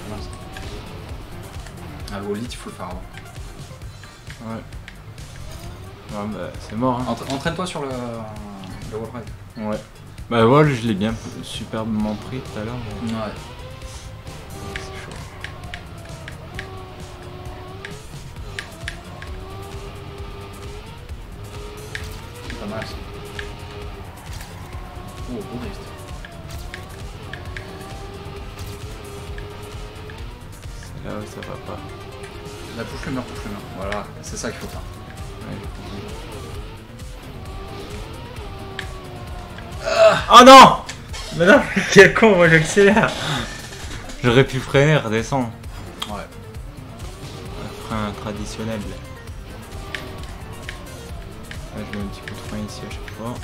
Ça. Ah, le wall-it, il faut le faire avant. Ouais. Ouais, bah, c'est mort, hein. Entraîne-toi sur le wall ride. Ouais. Bah, voilà, je l'ai bien superbement pris tout à l'heure. Mais... Ouais. C'est chaud. C'est pas mal ça. Oh, beau drift. C'est là où ça va pas. Là, touche le mur. Voilà, c'est ça qu'il faut faire. Ouais. Oh non! Mais non, quel con, moi j'accélère! J'aurais pu freiner, redescendre. Ouais. Un frein traditionnel. Là, je mets un petit coup de frein ici à chaque fois.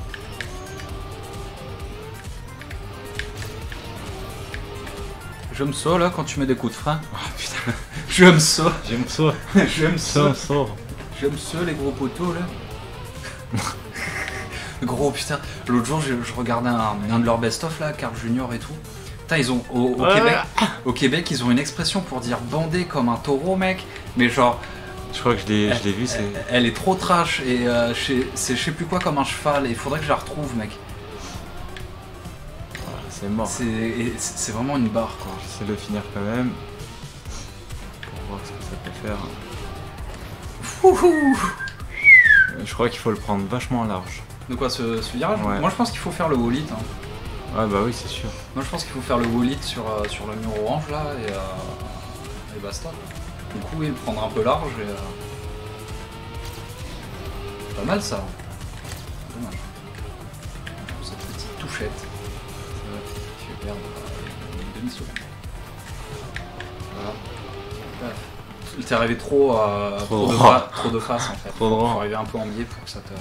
Je me saute là quand tu mets des coups de frein. Oh putain. Je me saute. J'aime ça. Je me saute. Ça. J'aime ça les gros poteaux là. Gros putain. L'autre jour je regardais un de leurs best-of là, Carl Junior et tout. Putain, ils ont au Québec ils ont une expression pour dire bander comme un taureau mec. Mais genre. Je crois que je l'ai vu, c'est. Elle est trop trash et c'est je sais plus quoi comme un cheval et il faudrait que je la retrouve mec. C'est mort. C'est vraiment une barre quoi. J'essaie de finir quand même. Pour voir ce que ça peut faire. Wouhou. Je crois qu'il faut le prendre vachement large. De quoi ce virage? Ouais. Moi je pense qu'il faut faire le wall-it. Hein. Ouais bah oui c'est sûr. Moi je pense qu'il faut faire le wall-it sur le mur orange là et basta. Du coup oui, le prendre un peu large et pas mal ça. Dommage. Cette petite touchette qui fait perdre une demi-seconde. Voilà. Paf. T'es arrivé trop de face en fait. Trop droit. Faut arriver un peu en biais pour que ça te.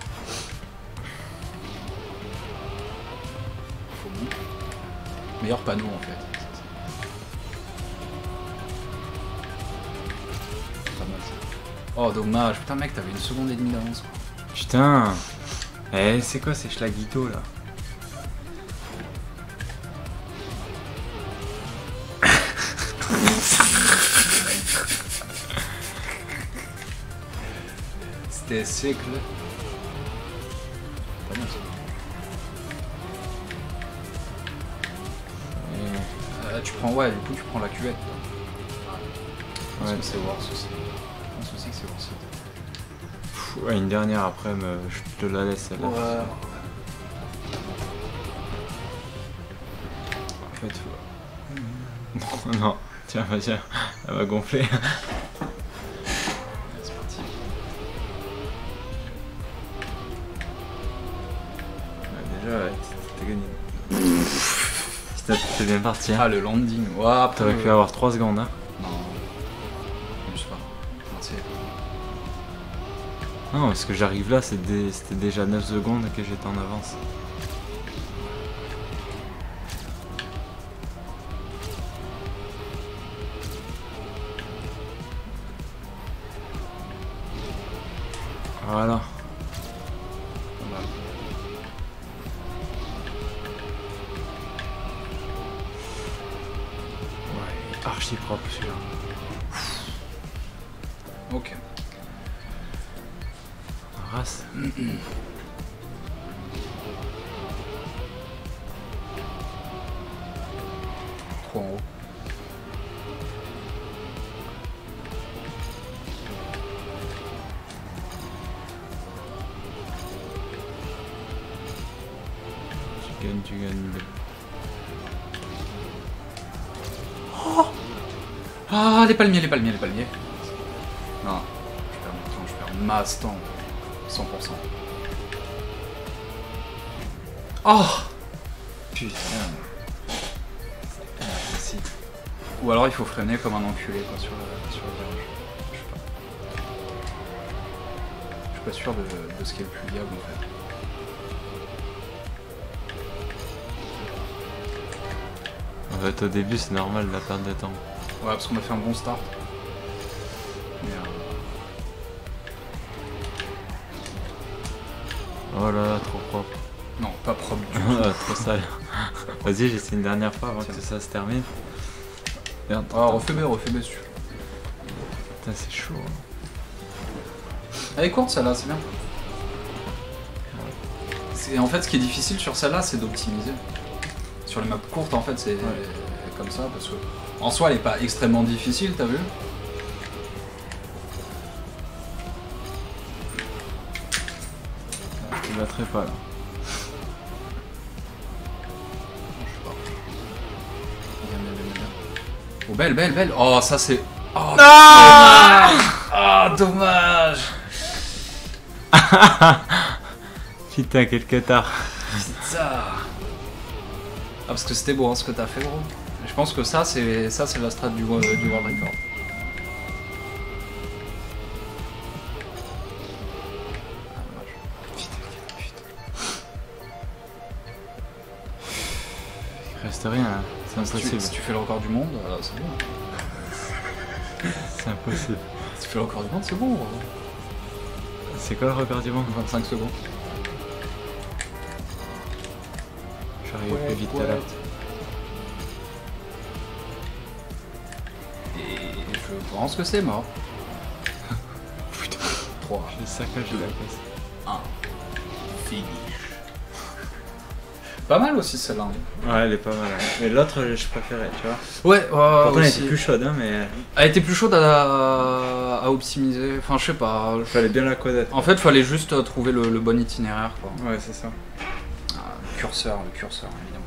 Faut bon. Meilleur panneau en fait. Pas mal ça. Oh dommage, putain mec t'avais une seconde et demie d'avance quoi. Putain. Eh c'est quoi ces schlaguitos là? C'était sec là. Pas mal ça. Tu prends du coup tu prends la cuvette. Je pense Ouais. que c'est worse aussi. Je pense aussi que c'est worse. Ouais, une dernière après, mais je te la laisse celle-là. Ouais. En fait, faut... Non, tiens, elle va gonfler. C'est parti. Ouais, déjà, ouais, t'as gagné. C'était bien parti. Hein. Ah le landing. Ouah, T'aurais pu avoir 3 secondes. Hein. Non. Je sais pas. Merci. Non, parce que j'arrive là, c'était déjà 9 secondes que j'étais en avance. Voilà. Pas mal. archi propre celui-là. Ok. Race. Trop en haut. Tu gagnes. Ah, les palmiers, les palmiers, les palmiers. Non, je perds mon temps, je perds masse temps. 100%. Oh Putain. Si. Ou alors il faut freiner comme un enculé quoi, sur le virage. Je sais pas. Je suis pas sûr de ce qui est le plus viable en fait. En fait, au début, c'est normal la perte de temps. Ouais, parce qu'on a fait un bon start. Mais, Oh là là, trop propre. non, pas propre du tout. Trop sale. Vas-y, j'essaie une dernière fois avant que ça se termine. Merde. Ah, refais B dessus. Putain, c'est chaud. Hein. Elle est courte celle-là, c'est bien. En fait, ce qui est difficile sur celle-là, c'est d'optimiser. Sur les maps courtes, en fait, c'est comme ça, parce que en soi, elle est pas extrêmement difficile, t'as vu? Je te battrai pas là. Oh, belle, belle, belle. Oh, ça c'est... Oh, dommage. Putain, quel tard. Putain. Ah, parce que c'était beau hein, ce que t'as fait, gros. Je pense que ça, c'est la strat du World Record. Il reste rien là. C'est impossible. Si tu fais le record du monde, c'est bon. C'est impossible. Si tu fais le record du monde, c'est bon. Gros. C'est quoi le record du monde? 25 secondes. J'arrive plus vite à l'heure. Et je pense que c'est mort. Putain. 3. J'ai saccagé la place. 1. Finish. Pas mal aussi celle-là. Ouais, elle est pas mal. Hein. Mais l'autre, je préférais, tu vois. Ouais, pourtant elle aussi. était plus chaude, hein, mais. Elle était plus chaude à optimiser. Enfin, je sais pas. Il fallait bien la connaître. En fait, il fallait juste trouver le bon itinéraire, quoi. Ouais, c'est ça. Le curseur, évidemment.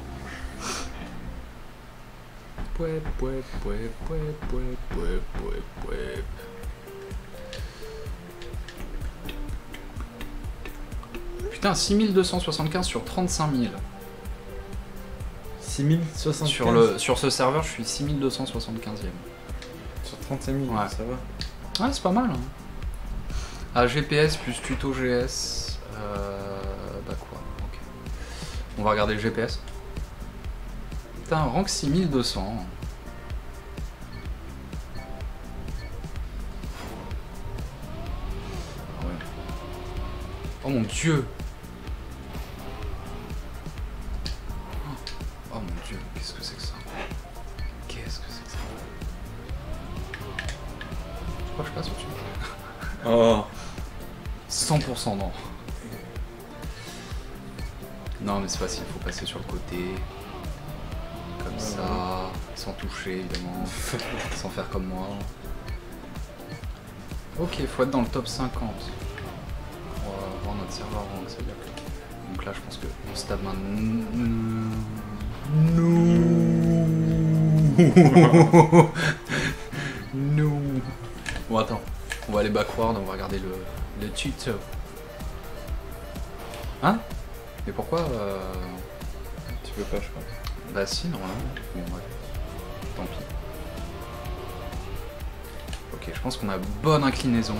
Putain, 6275 sur 35 000. 6075 Sur ce serveur, je suis 6275e. Sur 35 000, Ouais. ça va. Ouais, c'est pas mal. Hein. Ah, GPS plus tuto GS. Bah quoi, ok. On va regarder le GPS. Putain, rank 6200. Ah ouais. Oh mon dieu. Oh mon dieu, qu'est-ce que c'est que ça? Qu'est-ce que c'est que ça? Je crois que je passe au-dessus. Oh. 100% non. Non mais c'est facile, il faut passer sur le côté. Comme ça, sans toucher évidemment, sans faire comme moi. Ok, il faut être dans le top 50. On va voir notre serveur rank, c'est-à-dire que... Donc là je pense que on se tape un... Non. Bon attends, on va aller backward, on va regarder le tuto. Hein? Mais pourquoi Tu peux pas, je crois. Bah si, normalement. Bon, ouais. Tant pis. Ok, je pense qu'on a bonne inclinaison.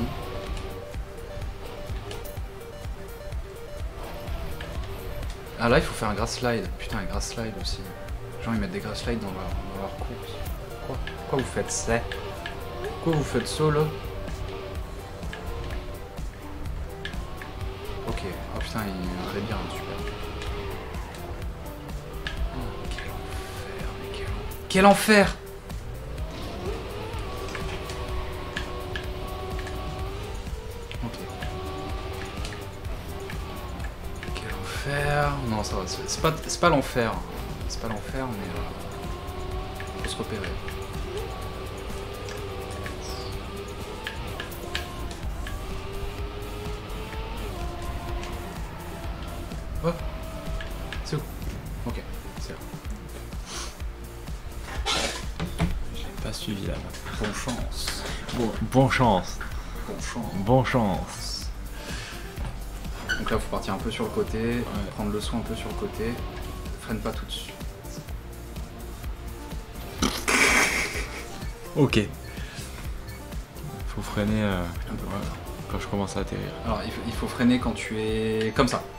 Ah là, il faut faire un grass slide. Putain, un grass slide aussi. Genre, ils mettent des grass slides dans leur course. Quoi vous faites ça? Quoi vous faites ça, là? Ok. Oh putain, il allait bien, super. Oh, quel enfer, mais quel enfer! l'enfer. Non, ça va, c'est pas l'enfer. C'est pas l'enfer, mais faut se repérer. Oh, c'est où? Ok, c'est là. J'ai pas suivi là. Bonne chance. Bon chance. Bonne chance. Bon chance. Donc là, faut partir un peu sur le côté, prendre le son un peu sur le côté. Freine pas tout de suite. Ok. Faut freiner quand je commence à atterrir. Alors, il faut freiner quand tu es comme ça.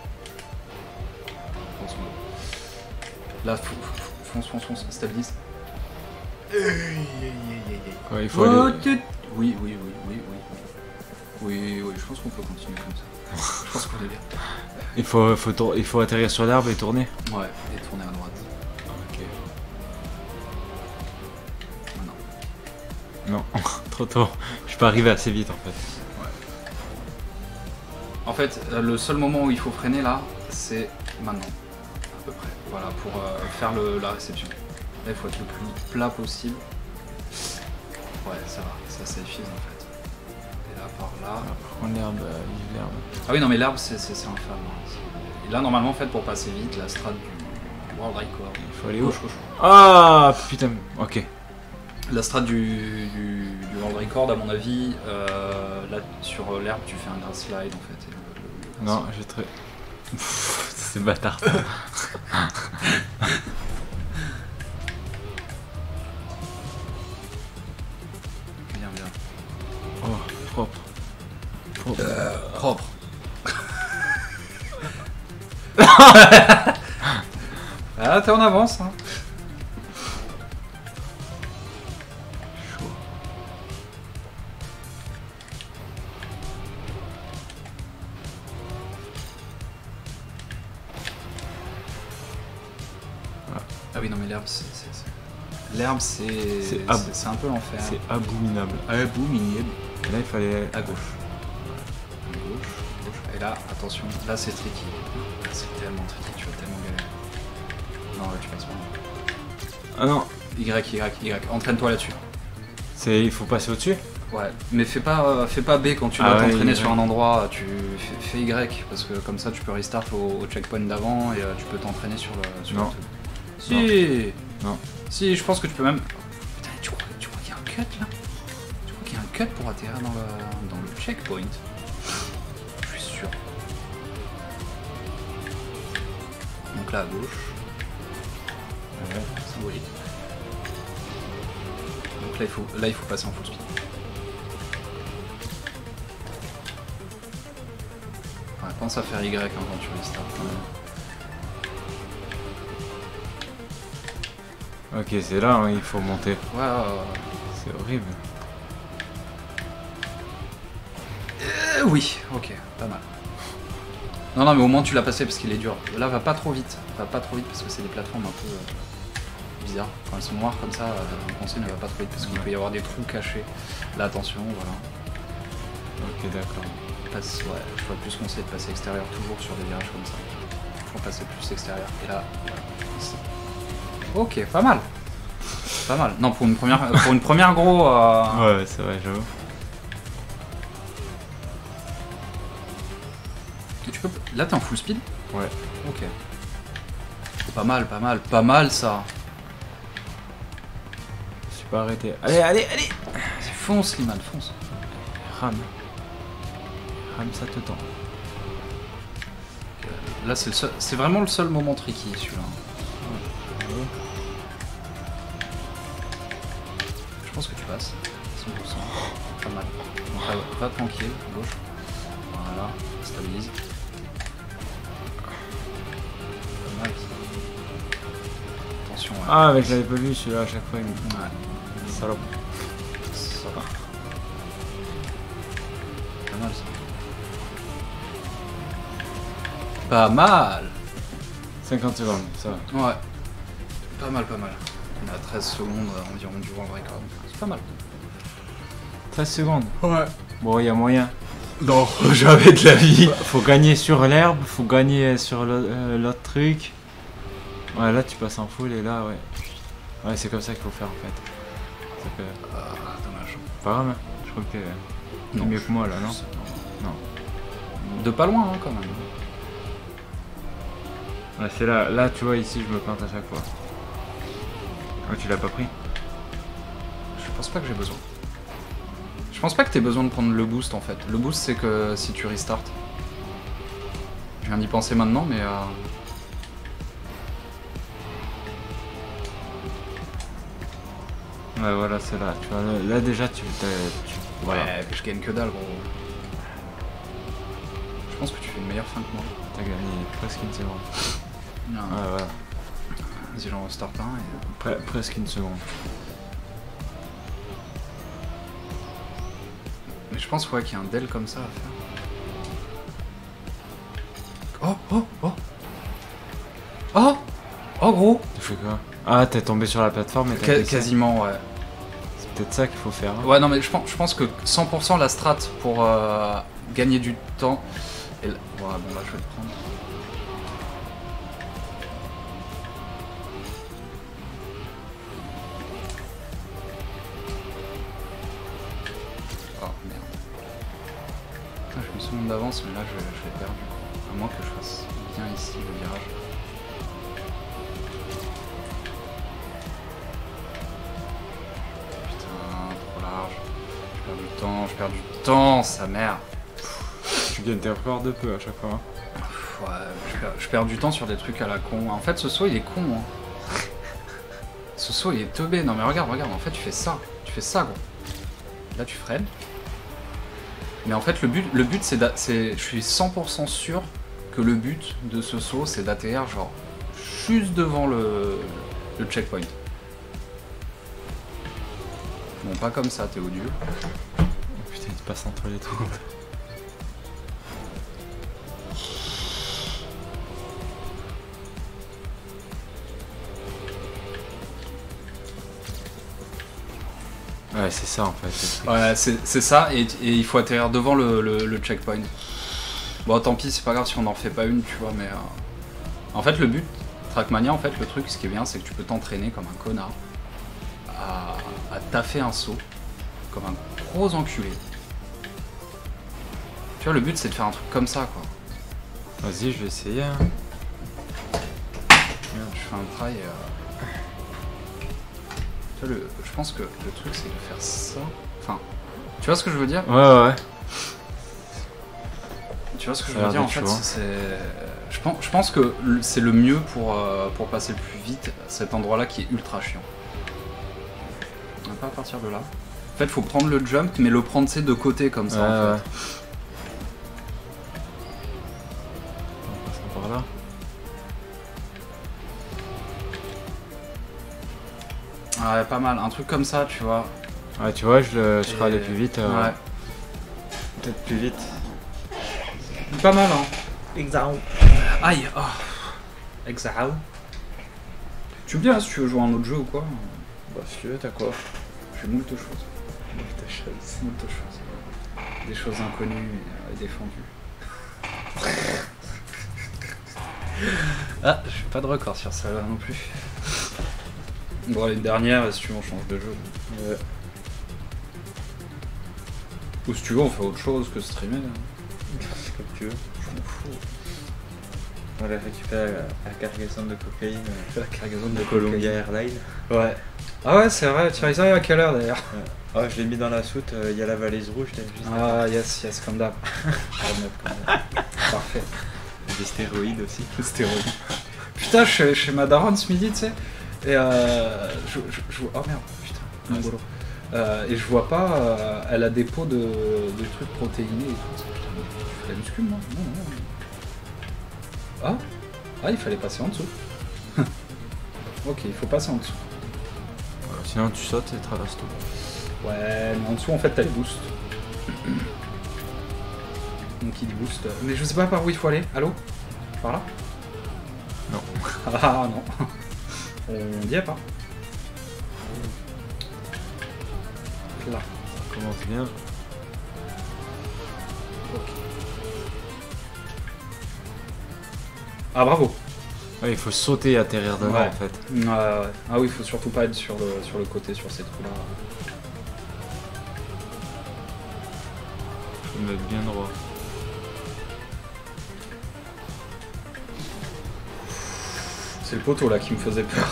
Là, fonce, stabilise. Ouais, il faut aller... Oui, je pense qu'on peut continuer comme ça. Je pense qu'on est bien. Il faut atterrir sur l'arbre et tourner. Ouais, et tourner à droite. Ok. Non. Non, trop tôt. Je suis pas arrivé assez vite en fait. En fait, le seul moment où il faut freiner là, c'est maintenant. À peu près. Voilà, pour faire la réception. Là, il faut être le plus plat possible. Ouais, ça va. Ça suffit en fait. Et là, par là. Par contre, l'herbe, vive l'herbe. Ah oui, non, mais l'herbe, c'est infâme. Hein. Et là, normalement, en fait, pour passer vite, la strat du World Record. Il faut aller où? Gauche. Ah putain, ok. La strat du World Record, à mon avis, là, sur l'herbe, tu fais un grass slide, en fait. Non, j'ai très... C'est bâtard. Bien. Oh, propre. Propre. Ah, t'es en avance, hein. Chaud. Ah oui, non, mais l'herbe, l'herbe, c'est un peu l'enfer. C'est abominable. Abominable. Et là, il fallait... À gauche. Gauche. Et là, attention, là c'est tricky. C'est tellement tricky, tu vas tellement galérer. Non, là tu passes pas. Ah non, Y. Entraîne-toi là-dessus. il faut passer au-dessus. Ouais, mais fais pas B quand tu dois t'entraîner sur un endroit, tu fais Y, parce que comme ça tu peux restart au checkpoint d'avant et tu peux t'entraîner sur le truc. Si. Non. Si, je pense que tu peux même... Putain, tu crois qu'il y a un cut là? Tu crois qu'il y a un cut pour atterrir dans le checkpoint? Je suis sûr. Donc là à gauche. Ouais. Oui. Donc là il faut passer en full speed. Ouais, pense à faire Y quand tu restart. Ok, c'est là, hein, il faut monter. Ouais. C'est horrible. Oui, ok, pas mal. Non, mais au moins tu l'as passé parce qu'il est dur. Là, va pas trop vite. Parce que c'est des plateformes un peu bizarres. Quand elles sont noires comme ça, un conseil ne va pas trop vite parce qu'il peut y avoir des trous cachés. Là, attention, voilà. Ok, d'accord. Je vois plus conseiller de passer extérieur toujours sur des virages comme ça. Faut passer plus extérieur. Et là, ici. Ok, pas mal. Pas mal. Non, pour une première gros... Ouais, c'est vrai, j'avoue. Tu peux... Là, t'es en full speed? Ouais. Ok. Pas mal ça. Je suis pas arrêté. Allez. Fonce, Liman, fonce. Rame, ça te tend. Là, c'est vraiment le seul moment tricky, celui-là. Je pense que tu passes. 100%. Pas mal. Donc là, va tranquille, gauche. Voilà, stabilise. Pas mal. Attention. Ouais. Ah, avec j'avais pas vu celui-là à chaque fois. Ouais. Salope. Ça va. Pas mal ça. Pas mal. 50 secondes, ça va. Ouais. Pas mal. On est à 13 secondes environ du World Record. C'est pas mal. 13 secondes. Ouais. Bon, il y a moyen. Non, jamais de la vie. Faut gagner sur l'herbe, faut gagner sur l'autre truc. Ouais, là tu passes en full et là, ouais. Ouais, c'est comme ça qu'il faut faire en fait. Ça fait... Dommage. Pas grave, hein. Je crois que t'es mieux que moi là, non? Non. De pas loin, hein, quand même. Ouais, c'est là, là tu vois, ici je me plante à chaque fois. Ouais, tu l'as pas pris? Je pense pas que j'ai besoin. Je pense pas que t'aies besoin de prendre le boost en fait. Le boost c'est que si tu restart. Je viens d'y penser maintenant mais Ouais, voilà, c'est là. Tu vois, là déjà tu voilà. Ouais, je gagne que dalle gros. Je pense que tu fais une meilleure fin que moi. T'as gagné presque une seconde. Non. Ouais, voilà. Vas-y, j'en restart un et... Presque une seconde. Mais je pense ouais, qu'il y a un del comme ça à faire. Oh gros. Tu fais quoi? Ah, t'es tombé sur la plateforme et t'as fait ça. Quasiment ouais. C'est peut-être ça qu'il faut faire. Hein. Ouais non mais je pense que 100% la strat pour gagner du temps. Et là... Ouais bon là je vais le prendre. Oh merde. Putain, j'ai une seconde d'avance mais là je l'ai perdu. À moins que je fasse bien ici le virage. Je perds du temps, sa mère. Tu gagnes tes records de peu à chaque fois. Hein. Ouais, je perds du temps sur des trucs à la con. En fait, ce saut il est con. Hein. Ce saut il est teubé. Non mais regarde, en fait tu fais ça. Tu fais ça gros. Là tu freines. Mais en fait le but c'est... Je suis 100% sûr que le but de ce saut c'est d'atterrir genre juste devant le checkpoint. Bon pas comme ça, t'es odieux. Putain, il passe entre les trucs. Ouais, c'est ça en fait. Ouais, c'est ça, et il faut atterrir devant le checkpoint. Bon, tant pis, c'est pas grave si on n'en fait pas une, tu vois, mais... En fait, le but, Trackmania, en fait, le truc, ce qui est bien, c'est que tu peux t'entraîner comme un connard à taffer un saut, comme un gros enculé. Tu vois, le but, c'est de faire un truc comme ça, quoi. Vas-y, je vais essayer. Hein. Merde, je fais un try Tu vois, je pense que le truc, c'est de faire ça. Enfin, tu vois ce que je veux dire? Ouais. Tu vois ce que je veux dire? En fait, c'est... Je pense que c'est le mieux pour passer le plus vite, cet endroit-là qui est ultra chiant. On va pas à partir de là. En fait, faut prendre le jump, mais le prendre, de côté, comme ça, en fait. On passe par là. Ouais, pas mal. Un truc comme ça, tu vois. Ouais, tu vois, je serais allé plus vite. Ouais. Peut-être plus vite. Pas mal, hein. Exao. Aïe, oh. Exao. Tu me dis si tu veux jouer à un autre jeu ou quoi? Bah, si tu veux, t'as quoi? J'ai moult choses. Moult choses. Des choses inconnues et défendues. Ah, je fais pas de record sur ça là non plus. Bon, une dernière, si tu veux, on change de jeu. Ouais. Ou si tu veux, on fait autre chose que streamer. C'est comme tu veux. Je m'en fous. On va récupérer la cargaison de cocaïne. La cargaison de Columbia Airlines. Ouais. Ah ouais, c'est vrai, tu arrives à quelle heure d'ailleurs? Ouais. Ah, je l'ai mis dans la soute, il y a la valise rouge, juste ah, yes, comme d'hab. Parfait. Des stéroïdes aussi. Des stéroïdes. Putain, je suis chez ma daronne ce midi, tu sais. Et je vois... Oh merde, putain, mon boulot. Et je vois pas, elle a des pots de trucs protéinés et tout. Putain, je fais la muscu, moi. Non. Ah, il fallait passer en dessous. Ok, il faut passer en dessous. Voilà, sinon tu sautes et traverses tout. Ouais, mais en dessous, en fait, t'as le boost. Donc il boost. Mais je sais pas par où il faut aller. Allô? Par là? Non. Ah non. On n'y est pas. Là. Ça commence bien. Ah bravo. Ouais, il faut sauter et atterrir dedans Ouais. en fait. Ah oui, il faut surtout pas être sur le côté, sur ces trous-là. Faut me mettre bien droit. C'est le poteau là qui me faisait peur.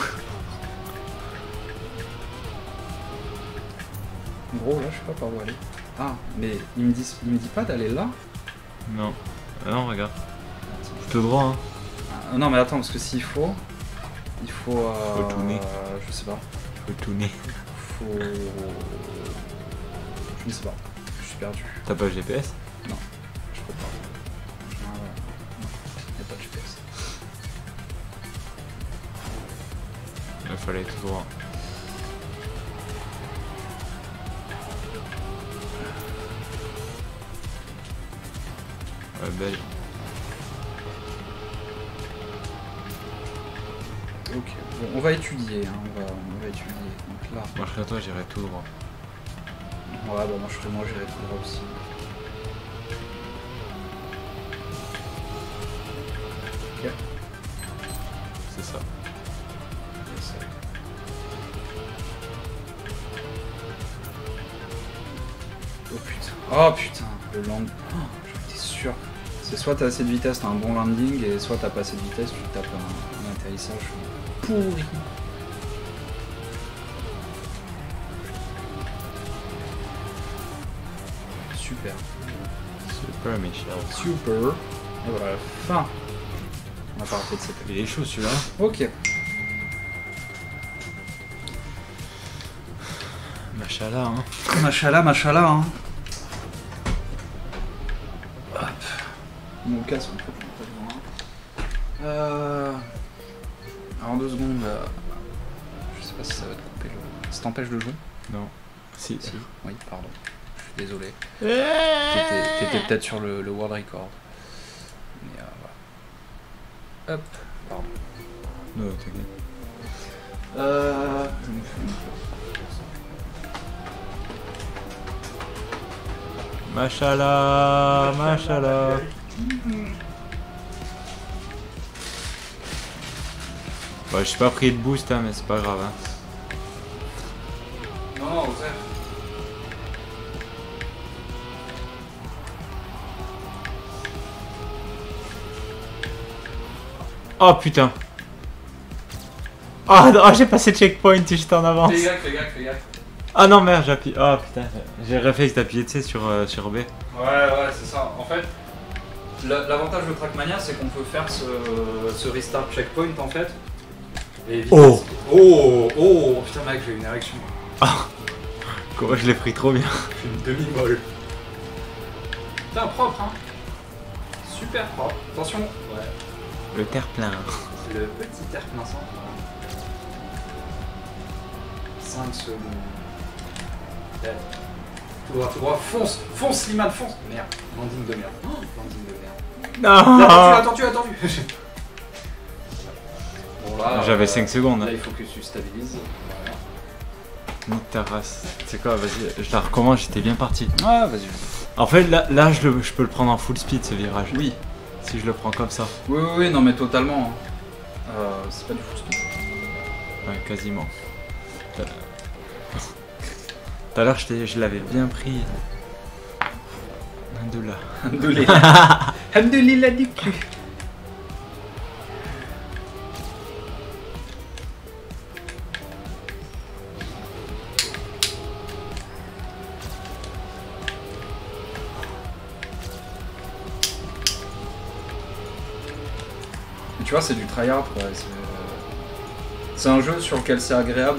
Gros, là, je sais pas par où aller. Ah, mais il me dit pas d'aller là? Non. Ah non, regarde. Tout droit, hein. Ah, non, mais attends, parce que s'il faut... Il faut... Faut tourner. Je sais pas. Faut tourner. Faut... Je ne sais pas. Je suis perdu. T'as pas le GPS? Non, je peux pas. Ah, ouais. Non, y a pas de GPS. Il fallait aller tout droit. Ouais, belle. Ok, bon, on va étudier, hein. on va étudier. Donc là... Moi, je serais toi, j'irais tout droit. Ouais, bon, moi j'irai tout droit aussi. Ok. C'est ça. Oh putain. Oh putain, le land. Oh, j'étais sûr. C'est soit t'as assez de vitesse, t'as un bon landing, et soit t'as pas assez de vitesse, tu tapes un atterrissage pourri. Super. Super, Michel. Super. Et voilà, la fin. On a pas raté de cette. Il est chaud celui-là. Ok. Machallah, hein. Machallah, hein. Hop. Mon casque, on peut pas loin. Alors, en 2 secondes, je sais pas si ça va te couper le. Ça t'empêche de jouer? Non. Si. Oui, pardon. Je suis désolé. T'étais peut-être sur le world record. Mais voilà. Hop. Pardon. Non, t'inquiète. Je me fais une place. Machallah, machallah. Ouais, j'ai pas pris de boost, hein, mais c'est pas grave. Hein. Non, Osef. Oh putain. Oh, oh j'ai passé checkpoint, j'étais en avance. Fais gaffe. Ah non, merde, j'appuie. Oh putain, j'ai le réflexe d'appuyer, tu sais, sur B. Ouais, c'est ça. En fait, l'avantage de Trackmania, c'est qu'on peut faire ce restart checkpoint en fait. Et vite. Oh, putain, mec, j'ai une érection. Comment je l'ai pris trop bien. J'ai une demi-molle. Putain, propre, hein. Super propre. Attention. Ouais. Le terre-plein. Le petit terre-plein centre. 5 secondes. Tout droit, fonce, Slimane, fonce. Merde, landing de merde. Landing de merde. Non. Tu l'as attendu. Bon là. J'avais 5 secondes. Là, il faut que tu stabilises. Voilà. Nique ta race. C'est quoi, vas-y, je la recommence, j'étais bien parti. Ah, vas-y. En fait, là je peux le prendre en full speed ce virage. Oui. Si je le prends comme ça. Oui, non, mais totalement. C'est pas du full speed. Ouais, quasiment. Tout à l'heure, je l'avais bien pris. Alhamdoulilah. Alhamdoulilah du cul. Tu vois, c'est du tryhard quoi. C'est un jeu sur lequel c'est agréable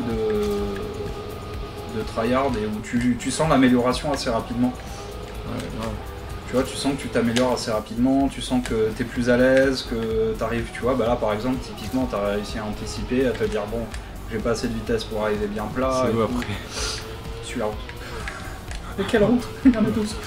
de tryhard et où tu sens l'amélioration assez rapidement. Ouais, grave. Tu vois, tu sens que tu t'améliores assez rapidement, tu sens que t'es plus à l'aise, que t'arrives, tu vois, bah là par exemple, typiquement, t'as réussi à anticiper, à te dire bon, j'ai pas assez de vitesse pour arriver bien plat. C'est et où tout. après? Suis la route. Et quelle route? Il y en a 12.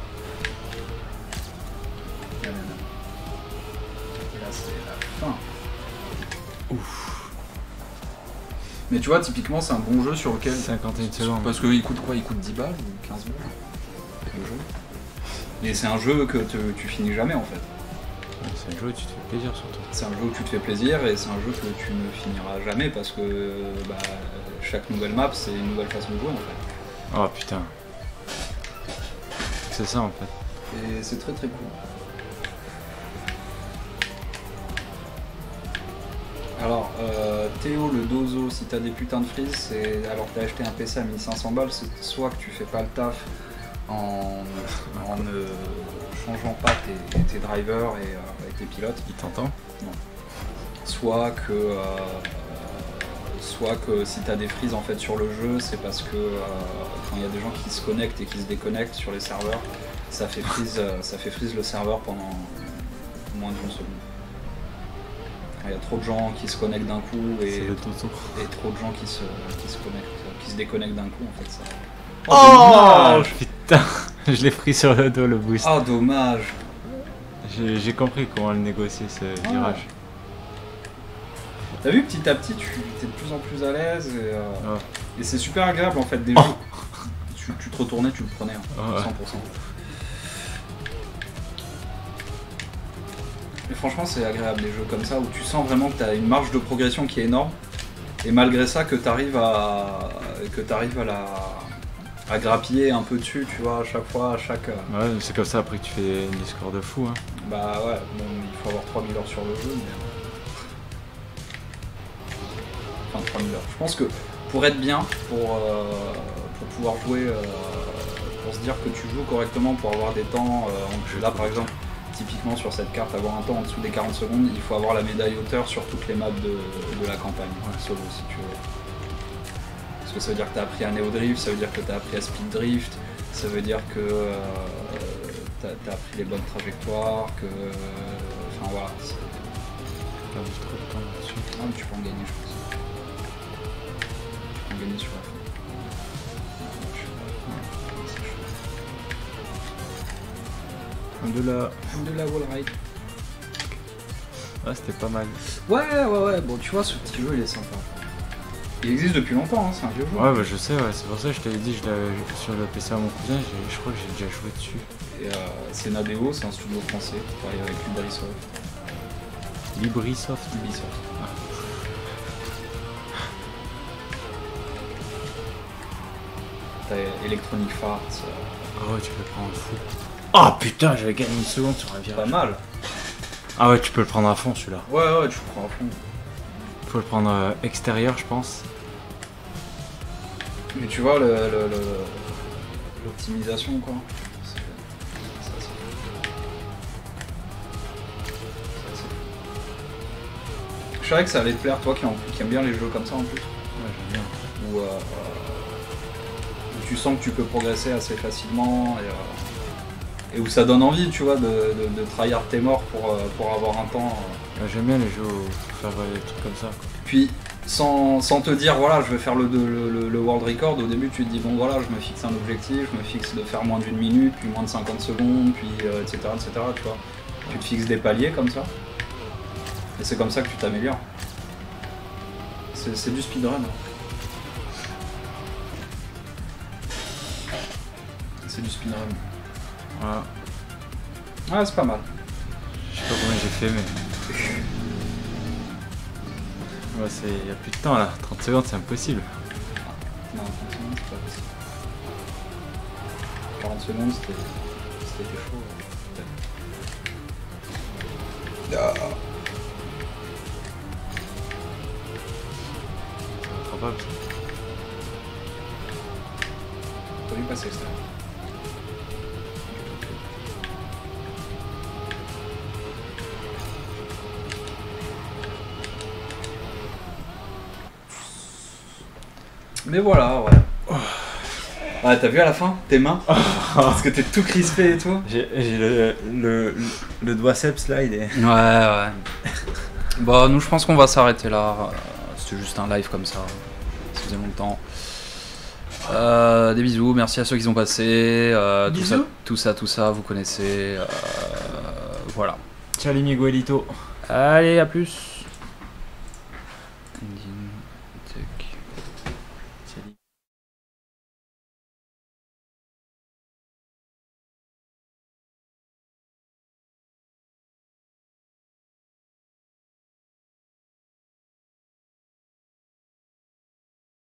Et là, c'est la fin. Ouf. Mais tu vois, typiquement, c'est un bon jeu sur lequel. 51 secondes. Parce qu'il coûte quoi? Il coûte 10 balles ou 15 balles le jeu. Et c'est un jeu que tu finis jamais en fait. C'est un jeu où tu te fais plaisir surtout. C'est un jeu où tu te fais plaisir et c'est un jeu que tu ne finiras jamais parce que bah, chaque nouvelle map c'est une nouvelle façon de jouer en fait. Oh putain. C'est ça en fait. Et c'est très très cool. Alors, Théo, le dozo, si t'as des putains de frises, c'est alors que t'as acheté un PC à 1500 balles, c'est soit que tu fais pas le taf en ne changeant pas tes drivers et tes pilotes. Il t'entend? Non. Soit que si t'as des frises en fait sur le jeu, c'est parce que quand il y a des gens qui se connectent et qui se déconnectent sur les serveurs, ça fait freeze le serveur pendant moins d'une seconde. Il y a trop de gens qui se connectent d'un coup et trop de gens qui se déconnectent d'un coup en fait ça. Oh putain, je l'ai pris sur le dos le boost. Ah dommage. J'ai compris comment le négocier ce virage. T'as vu, petit à petit tu es de plus en plus à l'aise et c'est super agréable en fait des jeux. Tu te retournais, tu le prenais 100%. Et franchement c'est agréable les jeux comme ça où tu sens vraiment que tu as une marge de progression qui est énorme et malgré ça que tu arrives à grappiller un peu dessus, tu vois, à chaque fois, à chaque... Ouais, c'est comme ça après que tu fais des scores de fou. Hein. Bah ouais, bon, il faut avoir 3000 heures sur le jeu, mais... Enfin 3000 heures. Je pense que pour être bien, pour pouvoir jouer, pour se dire que tu joues correctement, pour avoir des temps, là par exemple, typiquement sur cette carte, avoir un temps en dessous des 40 secondes, il faut avoir la médaille hauteur sur toutes les maps de la campagne, solo si tu veux. Parce que ça veut dire que tu as appris à Neo Drift, ça veut dire que tu as appris à Speed Drift, ça veut dire que tu as appris les bonnes trajectoires, que... Enfin voilà. J'ai perdu trop de temps là-dessus. Ah, mais tu peux en gagner je pense. Tu peux en gagner sur la fin. De la wall ride. Ah c'était pas mal. Ouais, bon tu vois ce petit jeu il est sympa. Il existe depuis longtemps, hein, c'est un vieux jeu. Ouais bah je sais, ouais, c'est pour ça que je t'avais dit, je l'avais sur le PC à mon cousin, je crois que j'ai déjà joué dessus. Et c'est Nadeo, c'est un studio français qui travaille avec Ubisoft. Ubisoft. T'as Electronic Arts. Ah ouais tu peux le prendre fou. Oh putain j'avais gagné une seconde sur un virage. Pas mal. Ah ouais tu peux le prendre à fond celui-là. Ouais tu le prends à fond. Faut le prendre extérieur je pense. Mais tu vois l'optimisation quoi. Je savais que ça allait te plaire toi qui aime bien les jeux comme ça en plus. Ouais j'aime bien. Où tu sens que tu peux progresser assez facilement et où ça donne envie tu vois de tryhard tes morts pour avoir un temps. Ouais, j'aime bien les jeux où faire des trucs comme ça. Quoi. Puis sans te dire voilà je vais faire le world record, au début tu te dis bon voilà je me fixe un objectif, je me fixe de faire moins d'une minute, puis moins de 50 secondes, puis etc tu vois. Tu te fixes des paliers comme ça. Et c'est comme ça que tu t'améliores. C'est du speedrun. Hein. C'est du speedrun. Voilà. Ouais c'est pas mal. Je sais pas combien j'ai fait mais... Ouais, il y a plus de temps là, 30 secondes c'est impossible. Non, 30 secondes c'est pas possible. 40 secondes c'était chaud. C'est improbable ça. T'as vu passer ça. Mais voilà, ouais. Ouais, t'as vu à la fin tes mains parce que t'es tout crispé et tout. J'ai le doigt seps là, il est... Ouais. Bah nous je pense qu'on va s'arrêter là. C'était juste un live comme ça. Ça faisait longtemps. Des bisous, merci à ceux qui sont passés. Tout ça, vous connaissez. Voilà. Ciao les Miguelito. Allez, à plus.